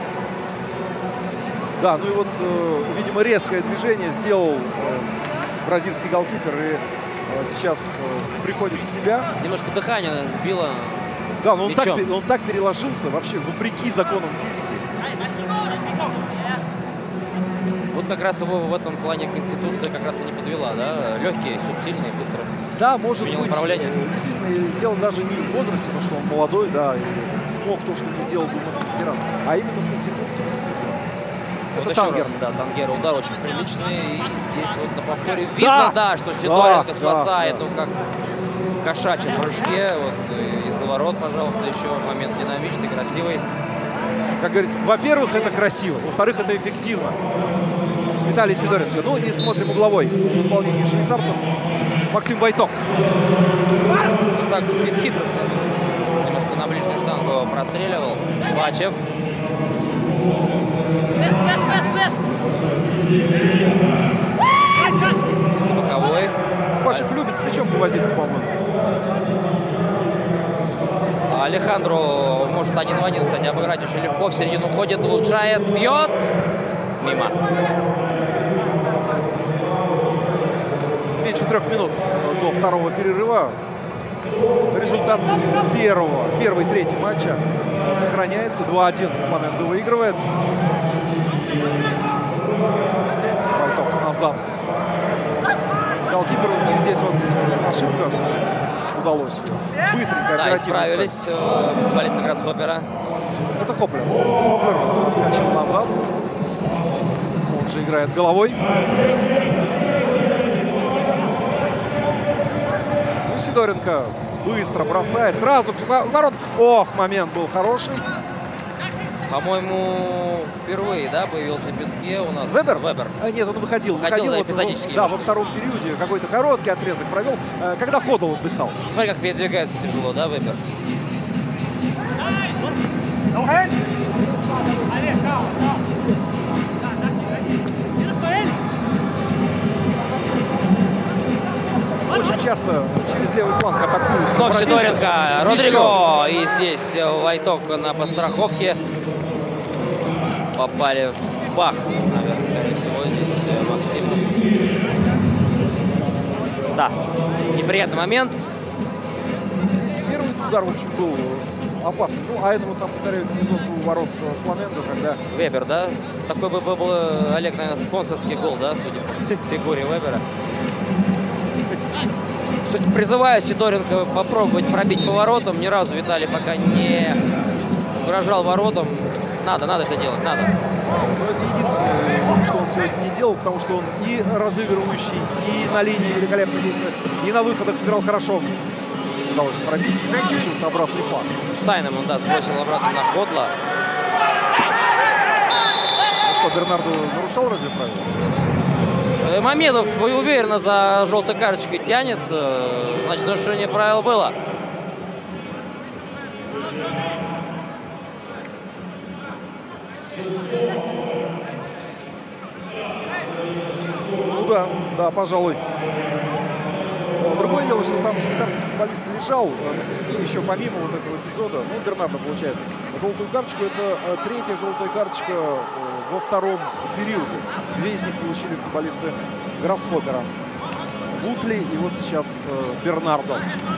Да, ну и вот, видимо, резкое движение сделал бразильский голкипер, и сейчас приходит в себя. Немножко дыхание сбило. Да, но он так переложился, вообще, вопреки законам физики. Вот как раз его в этом плане конституция как раз и не подвела, да? Легкий, субтильный, быстро. Да, может быть. Направление. Действительно, дело даже не в возрасте, потому что он молодой, да, и смог то, что не сделал бы, может быть, ветеран. А именно в конституции, действительно. Вот это еще Тангер. раз, да, Тангера удар очень приличный. И здесь вот на повторе видно, да, что Сидоренко спасает, ну как в кошачьем прыжке. Вот из-за ворот, пожалуйста, еще момент динамичный, красивый. Как говорится, во-первых, это красиво, во-вторых, это эффективно. Виталий Сидоренко. Ну и смотрим угловой в исполнении швейцарцев. Максим Войток. Ну, так, бесхитростно. Немножко на ближнюю штангу простреливал. Бачев. За боковой. Бачев любит с мячом повозиться, по-моему. Алехандро может один в один, кстати, обыграть очень легко. В середину ходит, улучшает, бьет. Мимо. Меньше 3 минут до второго перерыва. Результат первой трети матча сохраняется. 2-1 Фламенго выигрывает. Войток назад. Голкиперу здесь вот ошибка удалось. Быстренько, да, оперативно. справились. Футболисты Гроссхоппера. Это Хоплер. Хоплер отскочил назад. Он же играет головой. Ну, Сидоренко быстро бросает. Сразу ворот. Ох, момент был хороший. По-моему, впервые, да, появился на песке у нас Вебер? Вебер. Нет, он выходил Да, вот, эпизодически. Да, во втором периоде какой-то короткий отрезок провел, когда Ходл отдыхал. Смотри, как передвигается тяжело, да, Вебер? Очень часто через левый фланг атакуют. Вновь Сидоренко, Родриго. И здесь Лайток на подстраховке. Попали в пах, наверное, скорее всего, здесь Максим. Да, неприятный момент. Здесь первый удар, в общем, был опасный. Ну, а это вот нам повторяют эпизод у ворот Фламенго, когда... Вебер, да? Такой бы был, Олег, наверное, спонсорский гол, да, судя по фигуре Вебера. Кстати, призываю Сидоренко попробовать пробить по воротам. Ни разу Виталий пока не угрожал воротам. Надо это делать, надо. Но это единственное, что он сегодня не делал, потому что он и разыгрывающий, и на линии великолепно действует, и на выходах играл хорошо. Удалось пробить, получился обратный пас. Штайном он, да, сбросил обратно на Ходла. Ну что, Бернардо нарушал разве правила? Мамедов уверенно за желтой карточкой тянется. Значит, нарушение правил было. Ну да, пожалуй. Другое дело, что там швейцарский футболист лежал на песке еще помимо вот этого эпизода. Ну, Бернардо получает желтую карточку. Это третья желтая карточка во втором периоде. Две из них получили футболисты Гроссхоппера. Бутли и вот сейчас Бернардо.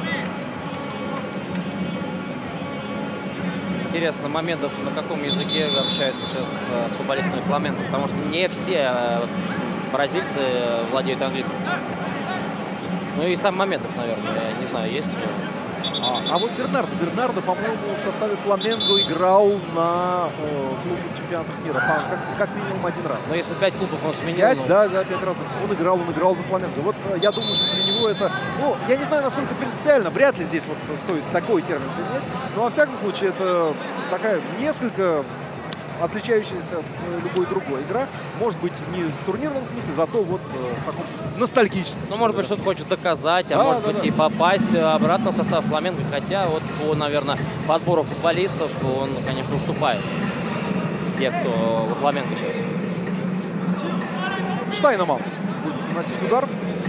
Интересно, Мамедов на каком языке общается сейчас с футболистами Фламенго, потому что не все бразильцы владеют английским. Ну и сам Мамедов, наверное, я не знаю, есть у него. А вот Бернардо, по-моему, в составе Фламенго играл на клубных чемпионатах мира. Как минимум один раз. Но если 5 клубов он сменил... 5, да, 5 раз. Он играл за Фламенго. Вот я думаю, что для него это... Ну, я не знаю, насколько принципиально. Вряд ли здесь вот стоит такой термин принять. Но, во всяком случае, это такая несколько отличающаяся от любой другой игра. Может быть, не в турнирном смысле, зато вот в таком ностальгическом. Ну, может быть, что-то хочет доказать, а может быть и попасть обратно в состав Фламенго. Хотя вот по, наверное, подбору футболистов он, конечно, уступает те, кто во Фламенго сейчас. Штайнеман будет наносить удар.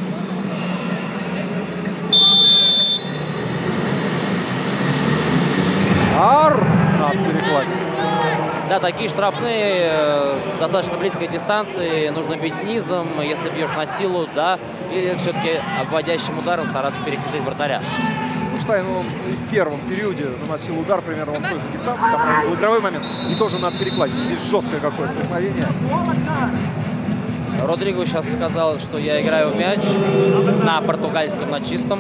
Надо перекладить. Да, такие штрафные с достаточно близкой дистанции. Нужно бить низом, если бьешь на силу, да. Или все-таки обводящим ударом стараться перехватить вратаря. Штайн в первом периоде наносил удар примерно с той же дистанции. Там был игровой момент. И тоже надо перекладить. Здесь жесткое какое столкновение. Родриго сейчас сказал, что я играю в мяч на португальском, на чистом.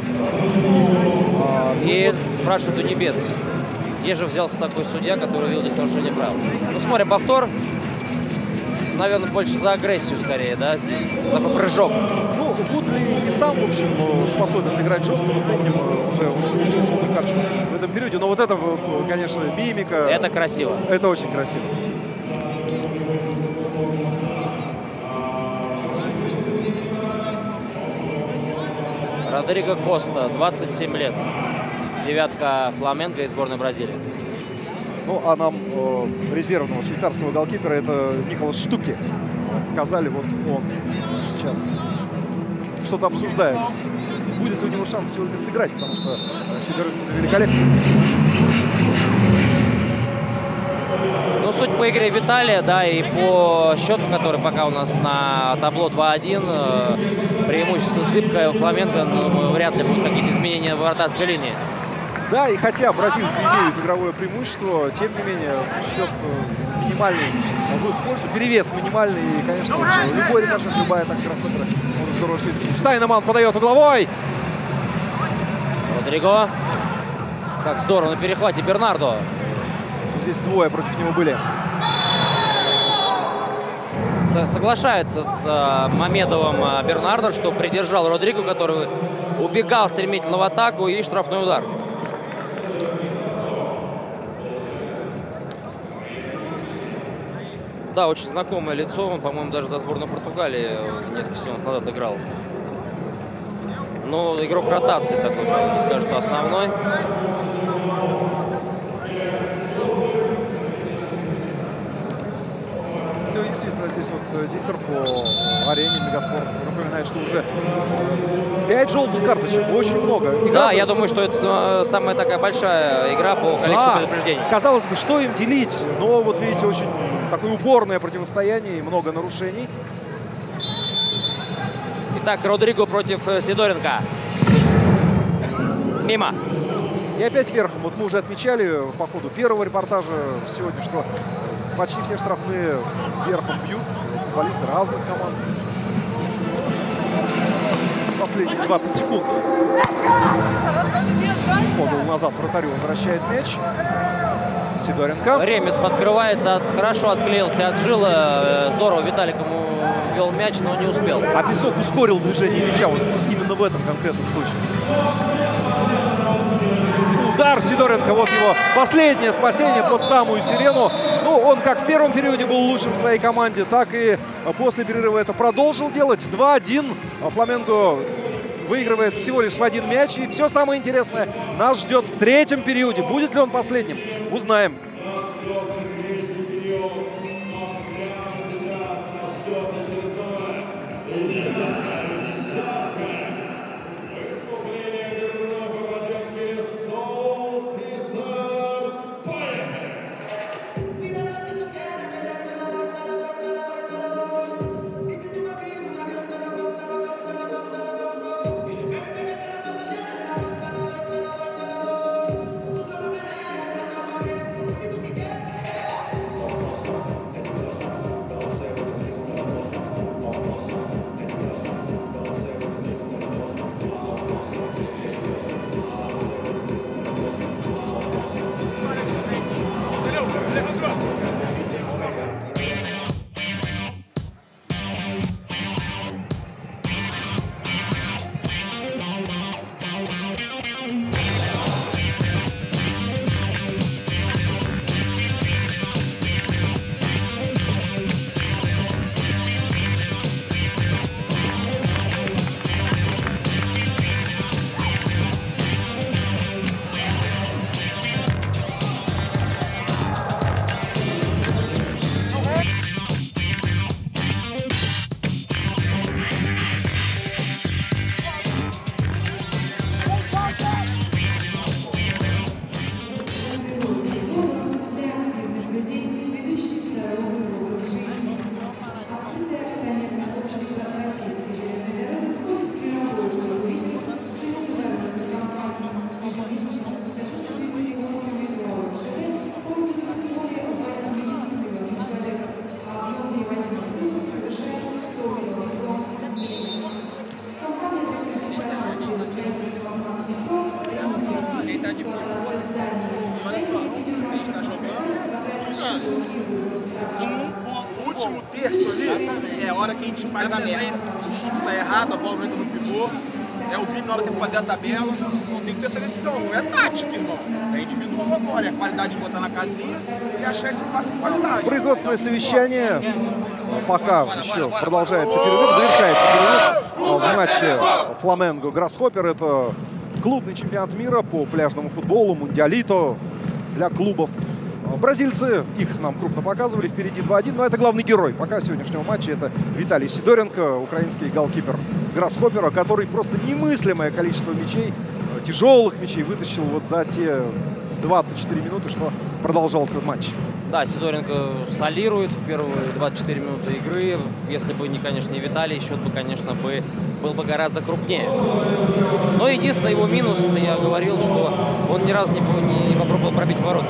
И спрашивают у небес, где же взялся такой судья, который увидел здесь нарушение правил. Ну, смотрим повтор. Наверное, больше за агрессию скорее, да, здесь такой прыжок. Ну, Бутли и сам, в общем, способен играть жестко. Мы помним, уже он получил желтую карточку в этом периоде. Но вот это, конечно, мимика. Это красиво. Это очень красиво. Родриго Коста, 27 лет. Девятка Фламенго и сборной Бразилии. Ну, а нам резервного швейцарского голкипера это Николас Штуки показали. Вот он сейчас что-то обсуждает. Будет ли у него шанс сегодня сыграть, потому что Сидоренко великолепный. Ну, суть по игре Виталия, да, и по счету, который пока у нас на табло 2-1, преимущество зыбкое у Фламенго, но вряд ли будут какие-то изменения в вратарской линии. Да, и хотя бразильцы имеют игровое преимущество, тем не менее, счет минимальный в их пользу. Перевес минимальный, и, конечно, любой рикошет, любая атака Гроссхоппера может здорово связать. Штайнеман подает угловой. Родриго. Как здорово на перехвате Бернардо. Здесь двое против него были. Соглашается с Мамедовым Бернардо, что придержал Родриго, который убегал стремительно в атаку, и штрафной удар. Да, очень знакомое лицо. Он, по-моему, даже за сборную Португалии несколько сезонов назад играл. Но игрок ротации такой, не скажу, что основной. Ну, действительно, здесь вот Дикер по арене Мегаспорт напоминает, что уже 5 желтых карточек, очень много. Да, я думаю, что это самая такая большая игра по количеству предупреждений. Казалось бы, что им делить, но вот видите, очень такое упорное противостояние и много нарушений. Итак, Родриго против Сидоренко. Мимо. И опять верхом. Вот мы уже отмечали по ходу первого репортажа сегодня, что почти все штрафные верхом бьют. Футболисты разных команд. Последние 20 секунд. Подал назад вратарю, возвращает мяч. Сидоренко. Ремес открывается, хорошо отклеился от Жила. Здорово Виталик ему вел мяч, но не успел. А Песок ускорил движение мяча вот именно в этом конкретном случае. Удар Сидоренко, вот его последнее спасение под самую сирену. Ну, он как в первом периоде был лучшим в своей команде, так и после перерыва это продолжил делать. 2-1. Фламенго выигрывает всего лишь в один мяч. И все самое интересное нас ждет в третьем периоде. Будет ли он последним? Узнаем. O último terço ali é a hora que a gente faz a merda. O chute sai errado, a bola entra no pivô. É o crime na hora que tem que fazer a tabela. Então tem que ter essa decisão. Não é tática, irmão. É individual agora. É a qualidade de botar на casinha и achar esse passe com qualidade. Производственное совещание. Пока еще продолжается перерыв. Завершается перерыв в матче Фламенго Грассхоппер. Это клубный чемпионат мира по пляжному футболу, Мундиалито для клубов. Бразильцы, их нам крупно показывали, впереди 2-1, но это главный герой пока сегодняшнего матча. Это Виталий Сидоренко, украинский голкипер Грассхоппера, который просто немыслимое количество мячей, тяжелых мячей вытащил вот за те 24 минуты, что продолжался матч. Да, Сидоренко солирует в первые 24 минуты игры. Если бы, конечно, не Виталий, счет бы, конечно, был бы гораздо крупнее. Но единственный его минус, я говорил, что он ни разу не попробовал пробить ворота.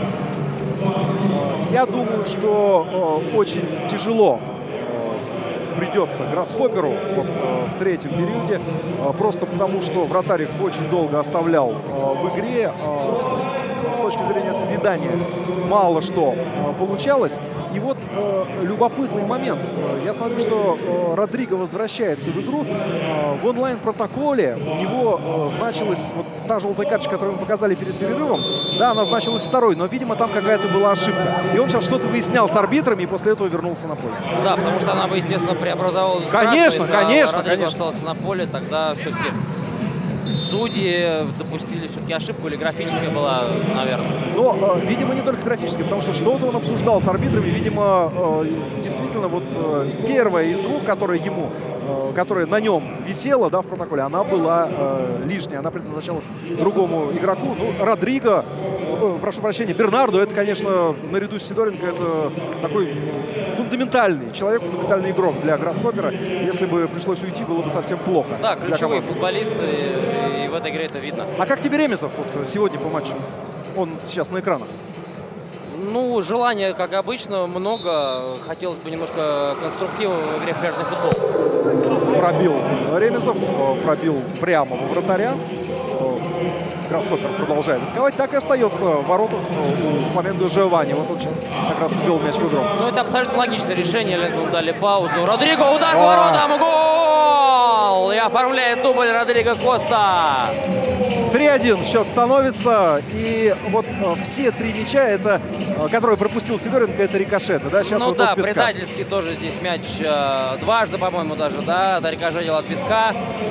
Я думаю, что очень тяжело придется Грассхопперу вот, в третьем периоде, просто потому что вратарь их очень долго оставлял в игре. С точки зрения созидания мало что получалось. И вот любопытный момент. Я смотрю, что Родриго возвращается в игру. В онлайн-протоколе у него значилась вот та желтая карточка, которую мы показали перед перерывом. Да, она значилась второй, но, видимо, там какая-то была ошибка. И он сейчас что-то выяснял с арбитрами и после этого вернулся на поле. Да, потому что она бы, естественно, преобразовалась. Конечно, конечно, Родриго конечно. остался на поле, тогда все-таки судьи допустили все-таки ошибку, или графическая была, наверное. Но, видимо, не только графическая, потому что что-то он обсуждал с арбитрами. Видимо, действительно, вот первая из двух, которая на нем висела, да, в протоколе, она была лишняя. Она предназначалась другому игроку. Ну, Родриго, прошу прощения, Бернардо, это, конечно, наряду с Сидоренко, это такой фундаментальный человек, фундаментальный игрок для Гроссхоппера. Если бы пришлось уйти, было бы совсем плохо. Да, ключевые футболисты, и в этой игре это видно. А как тебе Ремезов вот сегодня по матчу? Он сейчас на экранах. Ну, желания, как обычно, много. Хотелось бы немножко конструктива в игре в пляжный футбол. Пробил Ремезов, пробил прямо во вратаря. Гроссхоппер продолжает атаковать. Так и остается в воротах у Фламенго Джованни. Вот он сейчас как раз ввел мяч в игру. Ну, это абсолютно логичное решение. Лентон дали паузу. Родриго, удар по воротам, гол! И оформляет дубль Родриго Коста. 3-1 счет становится. И вот все три мяча, это, которые пропустил Сидоренко, это рикошеты. Да? Сейчас ну вот да, предательский тоже здесь мяч дважды, по-моему, даже, да, рикошетил от песка.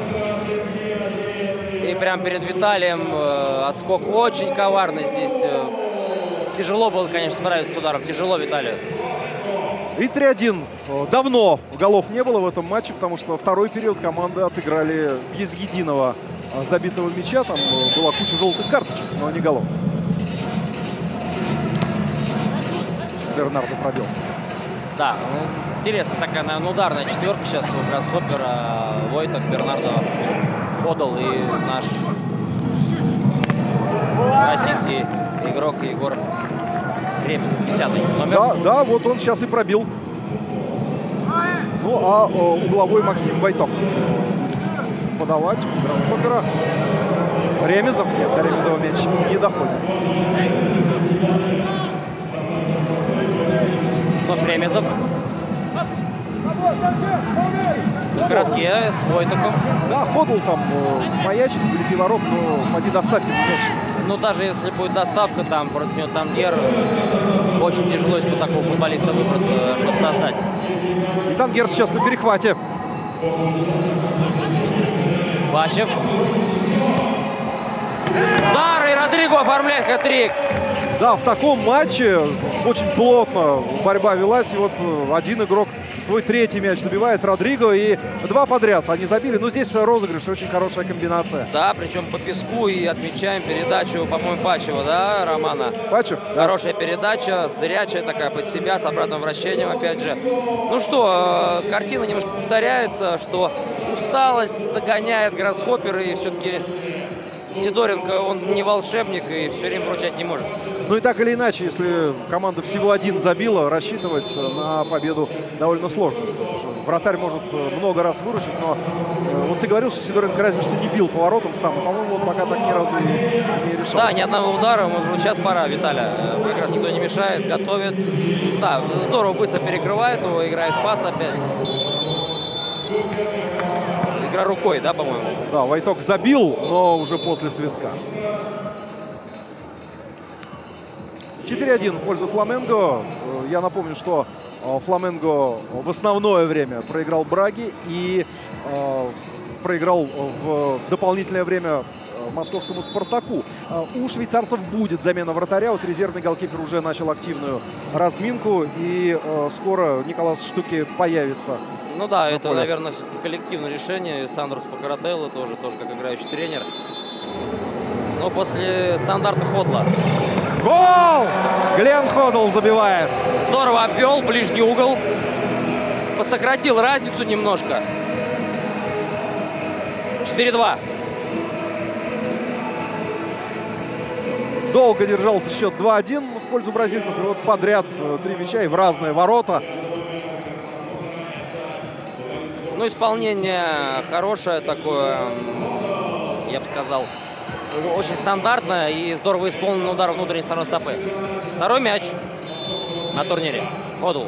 И прямо перед Виталием отскок очень коварный здесь. Тяжело было, конечно, справиться с ударом. Тяжело Виталию. И 3-1. Давно голов не было в этом матче, потому что второй период команды отыграли без единого забитого мяча. Там была куча желтых карточек, но не голов. Бернардо пробил. Да, ну, интересно, такая, наверное, ударная четверка сейчас у Гроссхоппера. Войток, Бернардо, Ходл и наш российский игрок Егор Ремезов, 10-й номер. Да, вот он сейчас и пробил. Ну, а угловой Максим Войток. Подавать Гроссхоппера. Ремезов нет, до Ремезова мяч не доходит. Вновь Ремезов. В коротке с Войтоком. Да, Ходл там маячит вблизи ворот, но поди доставь ему мяч. Ну, даже если будет доставка, там против него Тангер, очень тяжело из-под такого футболиста выбраться, чтобы создать. И Тангер сейчас на перехвате. Бачев. Удар, и Родриго оформляет хэт-трик. Да, в таком матче очень плотно борьба велась. И вот один игрок свой третий мяч забивает, Родриго, и два подряд они забили. Но здесь розыгрыш, очень хорошая комбинация. Да, причем по песку, и отмечаем передачу, по-моему, Бачева, да, Романа? Бачев? Хорошая передача, зрячая такая под себя, с обратным вращением, опять же. Ну что, картина немножко повторяется, что усталость догоняет Гроссхоппер, и все-таки Сидоренко, он не волшебник и все время вручать не может. Ну и так или иначе, если команда всего один забила, рассчитывать на победу довольно сложно. Вратарь может много раз выручить, но вот ты говорил, что Сидоренко разве что не бил по воротам сам. По-моему, он пока так ни разу не решался. Да, ни одного удара. Вот сейчас пора Виталя. Как раз никто не мешает, готовит. Да, здорово быстро перекрывает его, играет пас опять. Игра рукой, да, по-моему? Да, Войток забил, но уже после свистка. 4-1 в пользу Фламенго. Я напомню, что Фламенго в основное время проиграл Браге и проиграл в дополнительное время московскому «Спартаку». У швейцарцев будет замена вратаря. Вот резервный голкипер уже начал активную разминку. И скоро Николас Штуки появится. Ну да, это, наверное, коллективное решение. Сандрус Покарателло тоже как играющий тренер. Но после стандарта Ходла. Гол! Глен Ходл забивает. Здорово обвел ближний угол. Подсократил разницу немножко. 4-2. Долго держался счет 2-1 в пользу бразильцев. И вот подряд три мяча и в разные ворота. Ну, исполнение хорошее такое, я бы сказал, очень стандартное и здорово исполнен удар внутренней стороны стопы. Второй мяч на турнире. Ходл.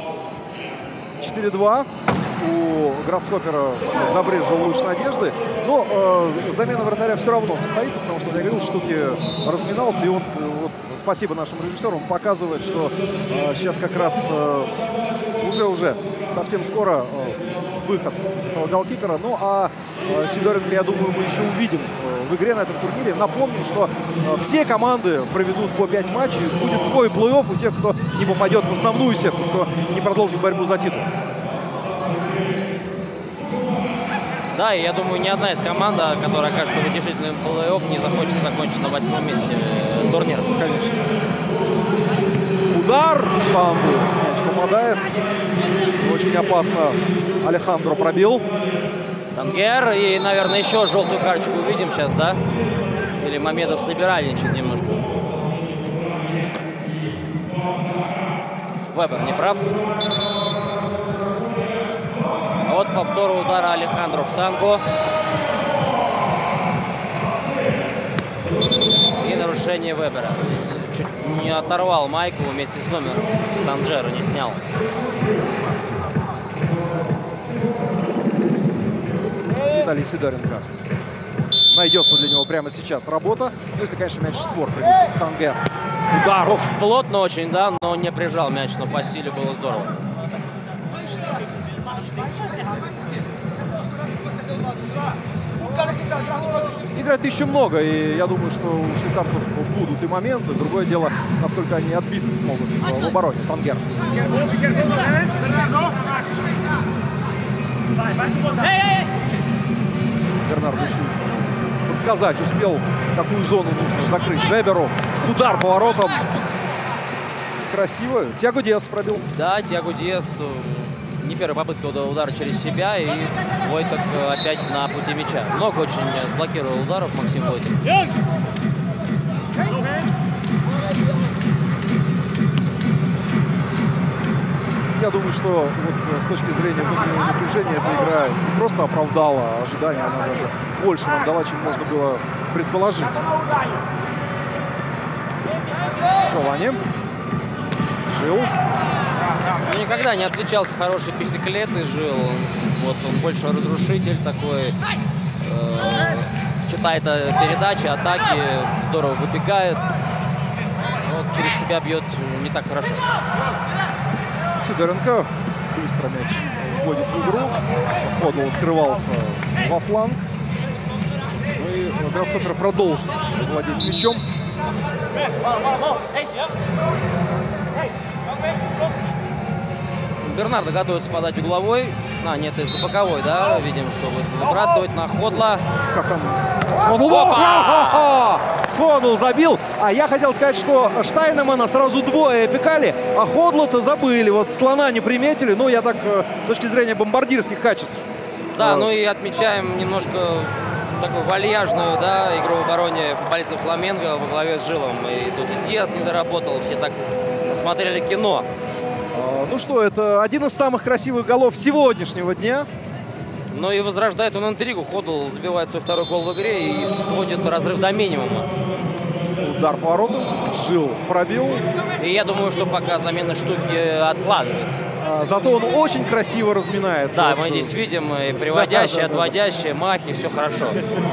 4-2. У Гроссхоппера забрезжил луч надежды. Но замена вратаря все равно состоится, потому что, я говорил, Штуки разминался. И он, вот, спасибо нашим режиссерам, показывает, что сейчас как раз уже совсем скоро выход голкипера. Ну а Сидоренко, я думаю, мы еще увидим в игре на этом турнире. Напомню, что все команды проведут по 5 матчей. Будет свой плей-офф у тех, кто не попадет в основную сетку, кто не продолжит борьбу за титул. Да, и я думаю, ни одна из команд, которая окажется в утешительном плей-офф, не захочет закончить на 8-м месте турнира. Конечно. Удар в штангу. Мяч попадает. Очень опасно. Алехандро пробил. Тангер. И, наверное, еще желтую карточку увидим сейчас, да? Или Мамедов слиберальничает немножко. Вебер не прав. А вот повтор удара Алехандро в штангу. И нарушение Вебера. Здесь чуть не оторвал майку вместе с номером. Танжера не снял. Виталий Сидоренко. Найдется для него прямо сейчас работа. Ну, если, конечно, мяч в створ прилетит. Тангер. Удар. Ух, плотно очень, да, но не прижал мяч. Но по силе было здорово. Играть еще много, и я думаю, что у швейцарцев будут и моменты. Другое дело, насколько они отбиться смогут в обороне. Тангер. Бернард еще подсказать успел, какую зону нужно закрыть Веберу. Удар по воротам. Красиво. Тиаго Диас пробил. Да, Тиаго Диас. Не первая попытка удара через себя, и Войток опять на пути мяча. Много очень сблокировал ударов Максим Войток. Я думаю, что вот с точки зрения внутреннего напряжения эта игра не просто оправдала ожидания, она даже больше нам дала, чем можно было предположить. Джованни. Жил. Ну, никогда не отличался хорошей бицикleтой Жил. Вот он больше разрушитель такой. Читает передачи, атаки, здорово выбегает. Вот через себя бьет не так хорошо. Сидоренко быстро мяч вводит в игру. Ходл открывался во фланг. Ну и Гроссхоппер продолжит владеть мячом. Бернардо готовится подать угловой. А, нет, это боковой, да? Видим, что будет выбрасывать на Ходла. Как он? Ходл забил. А я хотел сказать, что Штайнемана сразу двое опекали, а Ходла-то забыли. Вот слона не приметили. Ну, я так, с точки зрения бомбардирских качеств. Да, ну и отмечаем немножко такую вальяжную, да, игру в обороне футболистов Фламенго во главе с Жилом. И тут и Диас не доработал, все так смотрели кино. Ну что, это один из самых красивых голов сегодняшнего дня. Ну и возрождает он интригу. Ходл забивает свой второй гол в игре и сводит разрыв до минимума. Удар по воротам. Жил пробил. И я думаю, что пока замена Штуки откладывается. Зато он очень красиво разминается. Да, мы здесь видим и приводящие, отводящие, махи, все хорошо.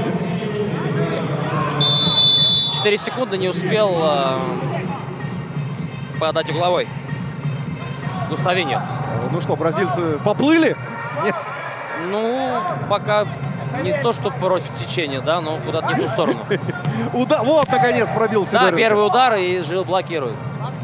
4 секунды не успел подать угловой. Густавиньо. Ну что, бразильцы поплыли? Нет. Ну, пока не то, что против течения, да, но куда-то не в ту сторону. Вот, наконец, пробил Сидоренко. Да, первый удар, и Жил блокирует.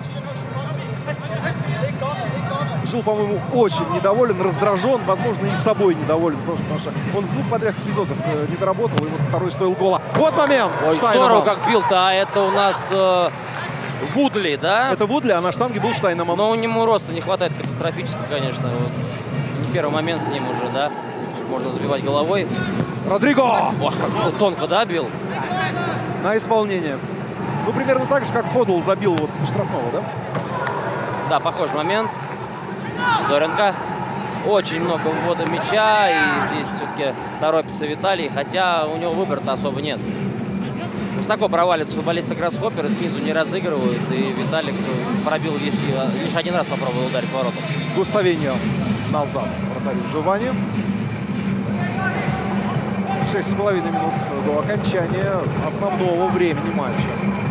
Жил, по-моему, очень недоволен, раздражен, возможно, и собой недоволен. Потому что он в 2 подряд эпизодах не доработал, и вот второй стоил гола. Вот момент! Ой, здорово, как бил-то, а это у нас Вудли, да? Это Вудли, а на штанге был Штайнеман. Но у него роста не хватает катастрофически, конечно. Вот. Не первый момент с ним уже, да? Можно забивать головой. Родриго! Ох, как тонко, да, бил? На исполнение. Ну, примерно так же, как Ходл забил вот со штрафного, да? Да, похожий момент. Сидоренко. Очень много ввода мяча. И здесь все-таки торопится Виталий. Хотя у него выбора-то особо нет. Высоко провалится футболисты Гроссхоппера, снизу не разыгрывают. И Виталик пробил лишь один раз, попробовал ударить воротом. Густавиньо назад. Вратарь Джованни. 6,5 минут до окончания основного времени матча.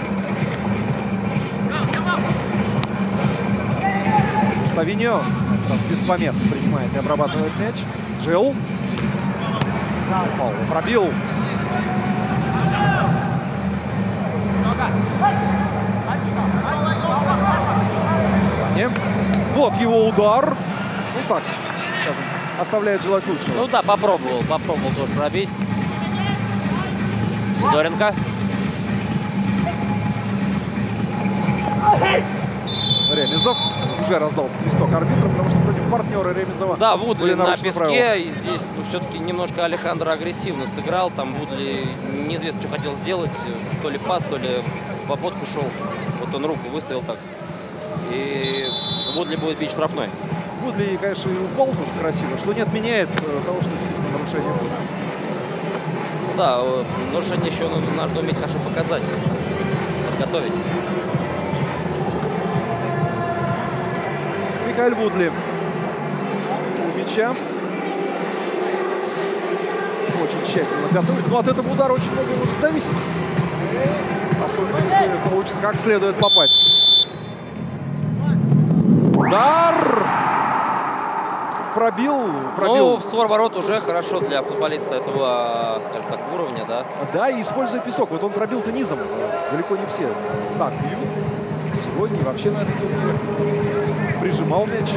Густавиньо без помех принимает и обрабатывает мяч. Джилл. Пробил. Вот его удар. Ну так, скажем, оставляет желать лучшего. Ну да, попробовал тоже пробить. Сидоренко. Ремезов уже раздался свисток арбитра, потому что против партнера Ремезова. Да, Вудли на песке. Правила. И здесь все-таки немножко Алехандро агрессивно сыграл. Там Вудли неизвестно, что хотел сделать. То ли пас, то ли в обводку шел. Вот он руку выставил так. И Вудли будет бить штрафной. Вудли, конечно, и упал тоже красиво, что не отменяет того, что действительно нарушение было. Да, нарушение еще нужно уметь хорошо показать, подготовить. Микаэль Вудли у мяча. Очень тщательно готовит. Но от этого удара очень много может зависеть. Особенно если получится как следует попасть. Удар! Пробил. Ну, в створ ворот уже хорошо для футболиста этого, скажем так, уровня, да? Да, и используя песок. Вот он пробил-то низом. Далеко не все так бьют. Сегодня вообще на этом турнире прижимал мяч.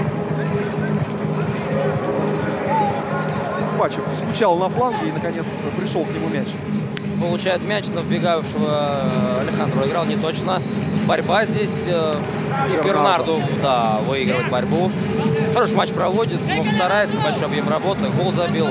Пачев скучал на фланге и, наконец, пришел к нему мяч. Получает мяч, но вбегавшего Алехандро играл не точно. Борьба здесь. И Бернарду, да, выигрывает борьбу. Хороший матч проводит, он старается, большой объем работы, гол забил.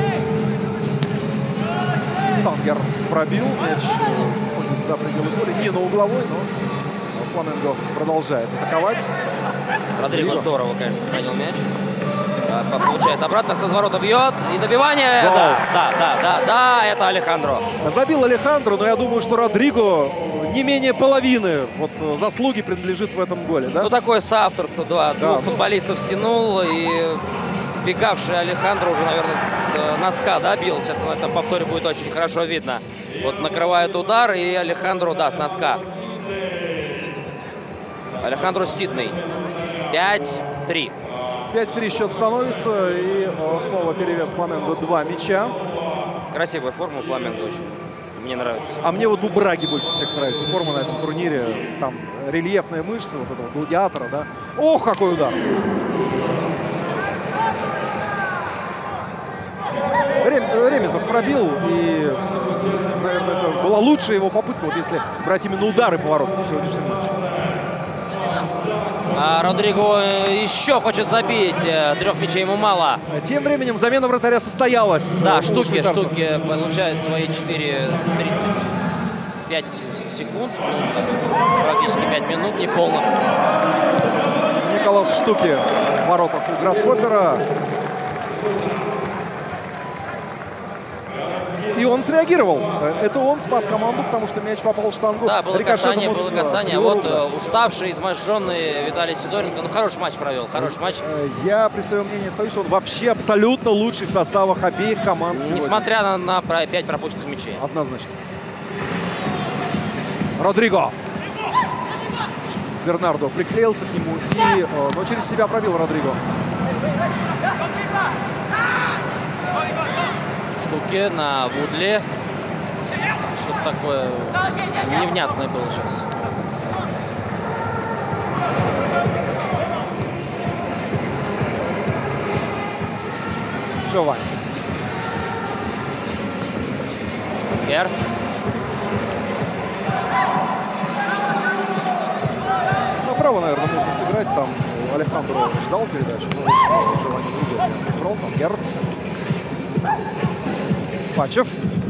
Тангер пробил, мяч ходит за пределы поля, не на угловой, но Фламенго продолжает атаковать. Родриго здорово, конечно, сохранил мяч. Получает обратно, с разворота бьет. И добивание. Да, это Алехандро. Забил Алехандро, но я думаю, что Родриго не менее половины вот заслуги принадлежит в этом голе, да? Ну, такое соавторство, да. Двух футболистов стянул, и бегавший Алехандро уже, наверное, с носка, да, бил. Сейчас на этом повторе будет очень хорошо видно. Вот накрывает удар, и Алехандро, да, с носка. Алехандро Сидней. 5-3. 5-3 счет становится, и снова перевес Фламенго 2 мяча. Красивая форма Фламенго очень. Мне нравится. А мне вот у Браги больше всех нравится форма на этом турнире. Там рельефные мышцы вот этого гладиатора, да. Ох, какой удар! Ремезов пробил, и, наверное, это была лучшая его попытка, вот если брать именно удары по воротам в сегодняшнем матче. А Родриго еще хочет забить. 3 мячей ему мало. Тем временем замена вратаря состоялась. Да, штуки получают свои 4:35 секунд. Ну, практически 5 минут, не полных. Николас Штуки в воротах у Гроссхоппера. И он среагировал. Это он спас команду, потому что мяч попал в штангу. Да, было касание. А вот уставший, изможденный Виталий Сидоренко. Ну, хороший матч провел, хороший матч. Я при своем мнении остаюсь. Он вообще абсолютно лучший в составах обеих команд сегодня. Несмотря на 5 пропущенных мячей. Однозначно. Родриго. Бернардо приклеился к нему, но через себя пробил Родриго. Штуки на Вудли. Что-то такое невнятное было сейчас. Джованни. Кер. Направо, наверное, можно сыграть. Там Алехандро ждал передачу. Джованни не избрал. Там Кер. Пачев.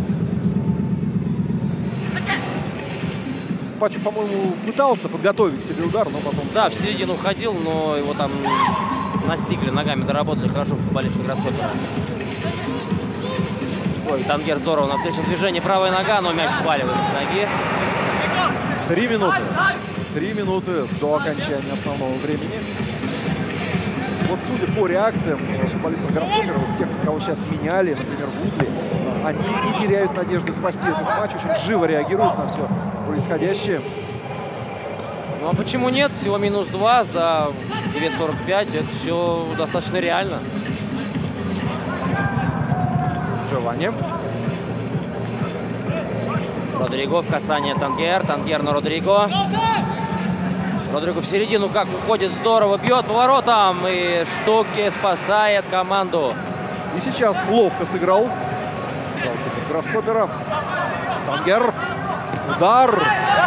Пачев, по-моему, пытался подготовить себе удар, но потом... Да, в середину ходил, но его там настигли, ногами доработали хорошо футболисты Гроссхоппера. Ой, Тангер здорово на встречном движении. Правая нога, но мяч сваливается с ноги. 3 минуты. 3 минуты до окончания основного времени. Вот судя по реакциям футболистов Гроссхоппера, вот тех, кого сейчас меняли, например, Вудли, они не теряют надежды спасти этот матч, очень живо реагируют на все происходящее. Ну а почему нет? Всего -2 за 2.45. Это все достаточно реально. Джованни. Родриго в касание Тангер. Тангер на Родриго. Родриго в середину, как уходит здорово, бьет поворотом. И Штуки спасает команду. И сейчас ловко сыграл Гроссхоппера. Тангер. Удар.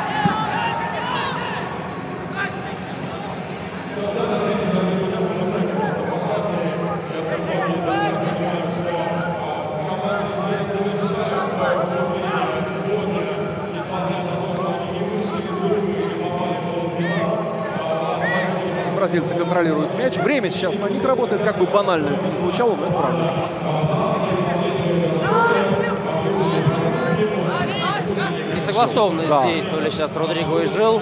Бразильцы контролируют мяч. Время сейчас на них работает, как бы банально это не звучало, но это правда. Несогласованно да. действовали сейчас Родриго и Жил.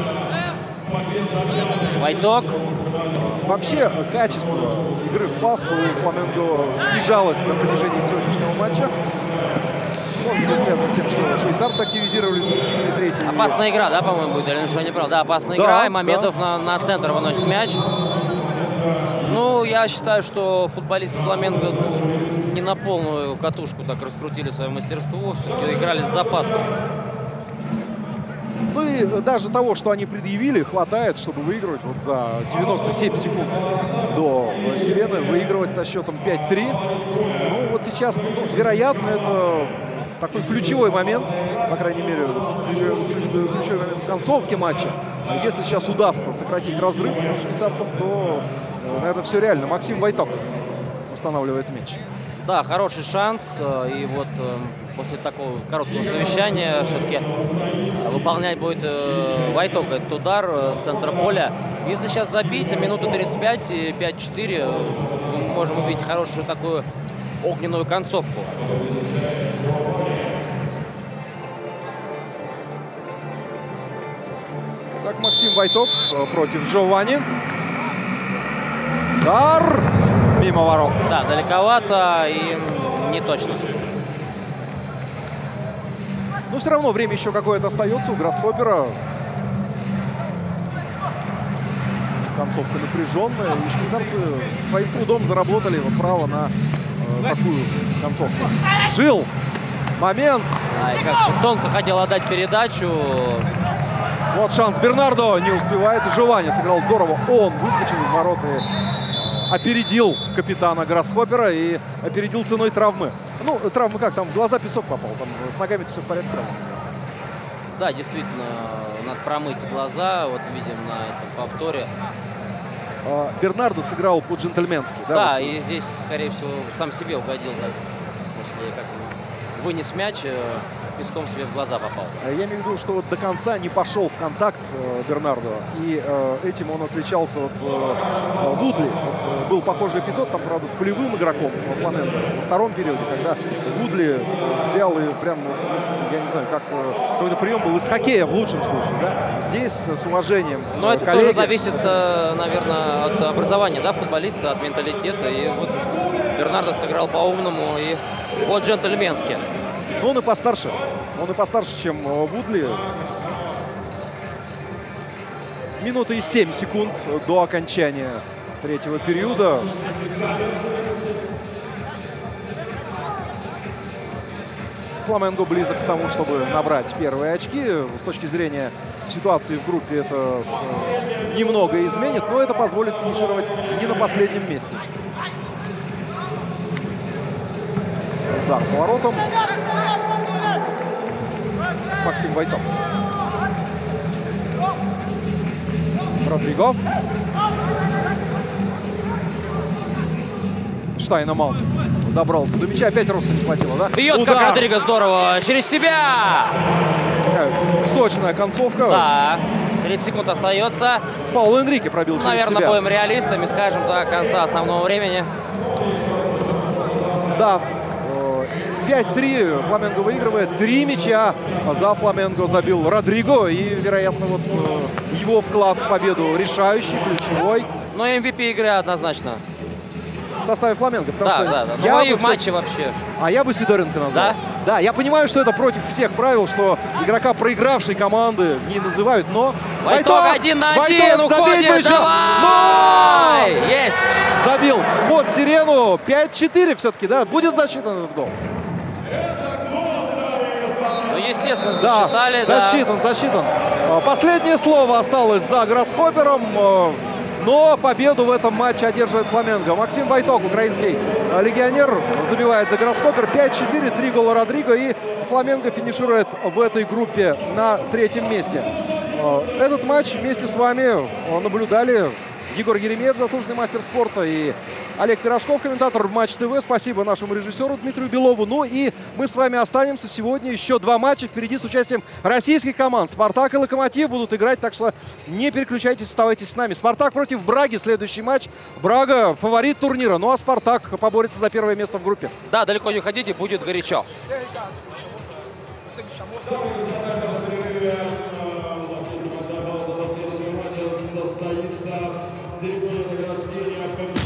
Вайток. Вообще качество игры в пас у Фламенго снижалось на протяжении сегодняшнего матча. Может быть, связано с тем, что швейцарцы активизировались в течение третьей. Опасная игра, да, по-моему, будет? Или что я не прав? Да, опасная игра. И Мамедов на центр выносит мяч. Ну, я считаю, что футболисты Фламенго не на полную катушку так раскрутили свое мастерство. Все-таки играли с запасом. Ну и даже того, что они предъявили, хватает, чтобы выигрывать вот за 97 секунд до сирены, выигрывать со счетом 5-3. Ну вот сейчас, вероятно, это такой ключевой момент, по крайней мере, ключевой момент в концовке матча. Если сейчас удастся сократить разрыв швейцарцам, то, наверное, все реально. Максим Вайток устанавливает мяч. Да, хороший шанс. И вот после такого короткого совещания все-таки выполнять будет Вайток этот удар с центра поля. Если сейчас забить, минута 35 и 5-4, мы можем увидеть хорошую такую огненную концовку. Так, Максим Вайток против Джованни. Удар мимо ворот. Да, далековато и не точно. Но все равно время еще какое-то остается у Гроссхоппера. Концовка напряженная. И швейцарцы своим трудом заработали вот право на такую концовку. Жил. Момент. А, и как тонко хотел отдать передачу. Вот шанс. Бернардо не успевает. Джованни сыграл здорово. Он выскочил из ворот и опередил капитана Гроссхоппера. И опередил ценой травмы. Ну, травмы как? Там в глаза песок попал. Там с ногами-то все в порядке. Да, действительно, надо промыть глаза. Вот видим на этом повторе. Бернардо сыграл по-джентльменски. Да, Да, вот. и здесь, скорее всего, сам себе угодил. Так, после как вынес мяч, песком себе в глаза попал. Я имею в виду, что вот до конца не пошел в контакт Бернардо. И этим он отличался от Вудли. Вот, был похожий эпизод, там, правда, с полевым игроком во Фламенго во втором периоде, когда Вудли взял и прям, я не знаю, как какой-то прием был из хоккея в лучшем случае. Да? Здесь с уважением. Но это коллеги. тоже зависит, наверное, от образования, да, футболиста, от менталитета. И вот Бернардо сыграл по-умному и по-джентльменски. Но он и постарше. Он и постарше, чем Вудли. Минута и 7 секунд до окончания третьего периода. Фламенго близок к тому, чтобы набрать первые очки. С точки зрения ситуации в группе это немного изменит, но это позволит финишировать не на последнем месте. Удар по воротам. Максим Вайток. Родриго. Штайнеман добрался до мяча. Опять роста не хватило, да? Бьет Удар. как Родриго здорово. Через себя. Такая сочная концовка. Да. 30 секунд остается. Пауло Энрике пробил через Наверное, себя. будем реалистами, скажем, до конца основного времени. Да. 5-3 Фламенго выигрывает. 3 мяча за Фламенго забил Родриго. И, вероятно, вот его вклад в победу решающий, ключевой. Но MVP игры однозначно. В составе Фламенго. Да, что да, да. Ну и в матче вообще. А я бы Сидоренко назвал. Да? Да, я понимаю, что это против всех правил, что игрока проигравшей команды не называют, но... Вайток 1 на 1, уходит, давай! Есть! Забил. Вот сирену. 5-4 все-таки, да? Будет засчитан этот гол. Ну, естественно, засчитали, да. Засчитан. Последнее слово осталось за Грасshopper'ом. Но победу в этом матче одерживает Фламенго. Максим Вайток, украинский легионер, забивает за Грасshopper. 5-4, 3 гола Родриго. И Фламенго финиширует в этой группе на 3-м месте. Этот матч вместе с вами наблюдали Егор Еремеев, заслуженный мастер спорта, и Олег Пирожков, комментатор Матч ТВ. Спасибо нашему режиссеру Дмитрию Белову. Ну и мы с вами останемся. Сегодня еще 2 матча впереди с участием российских команд. «Спартак» и «Локомотив» будут играть, так что не переключайтесь, оставайтесь с нами. «Спартак» против «Браги» следующий матч. «Брага» фаворит турнира, ну а «Спартак» поборется за первое место в группе. Да, далеко не уходите, будет горячо. Церемония награждения.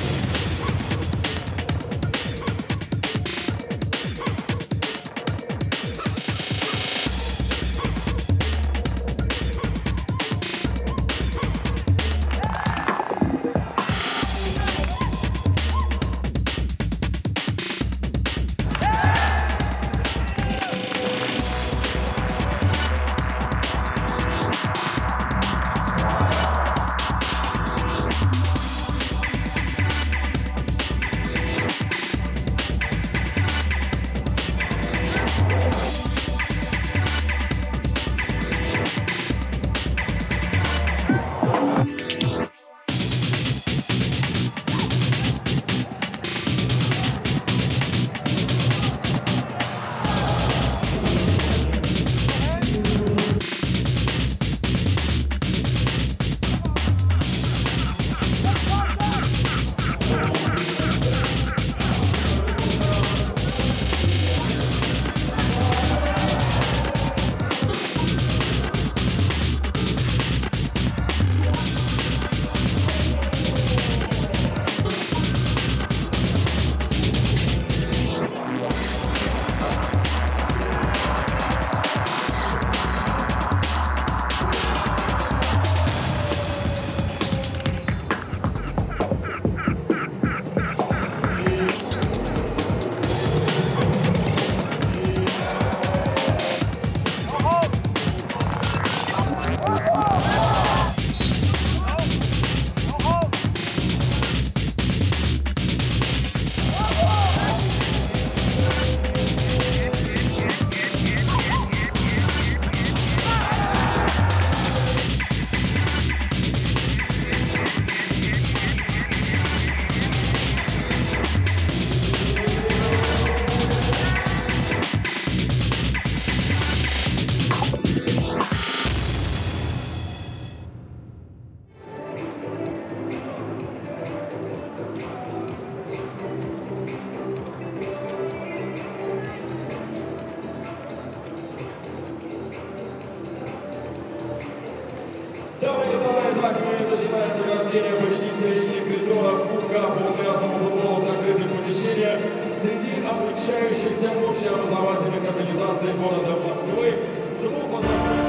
победителей и призеров Кубка по пляжному футболу в закрытых помещениях среди обучающихся в общеобразовательных организациях города Москвы двух возрастных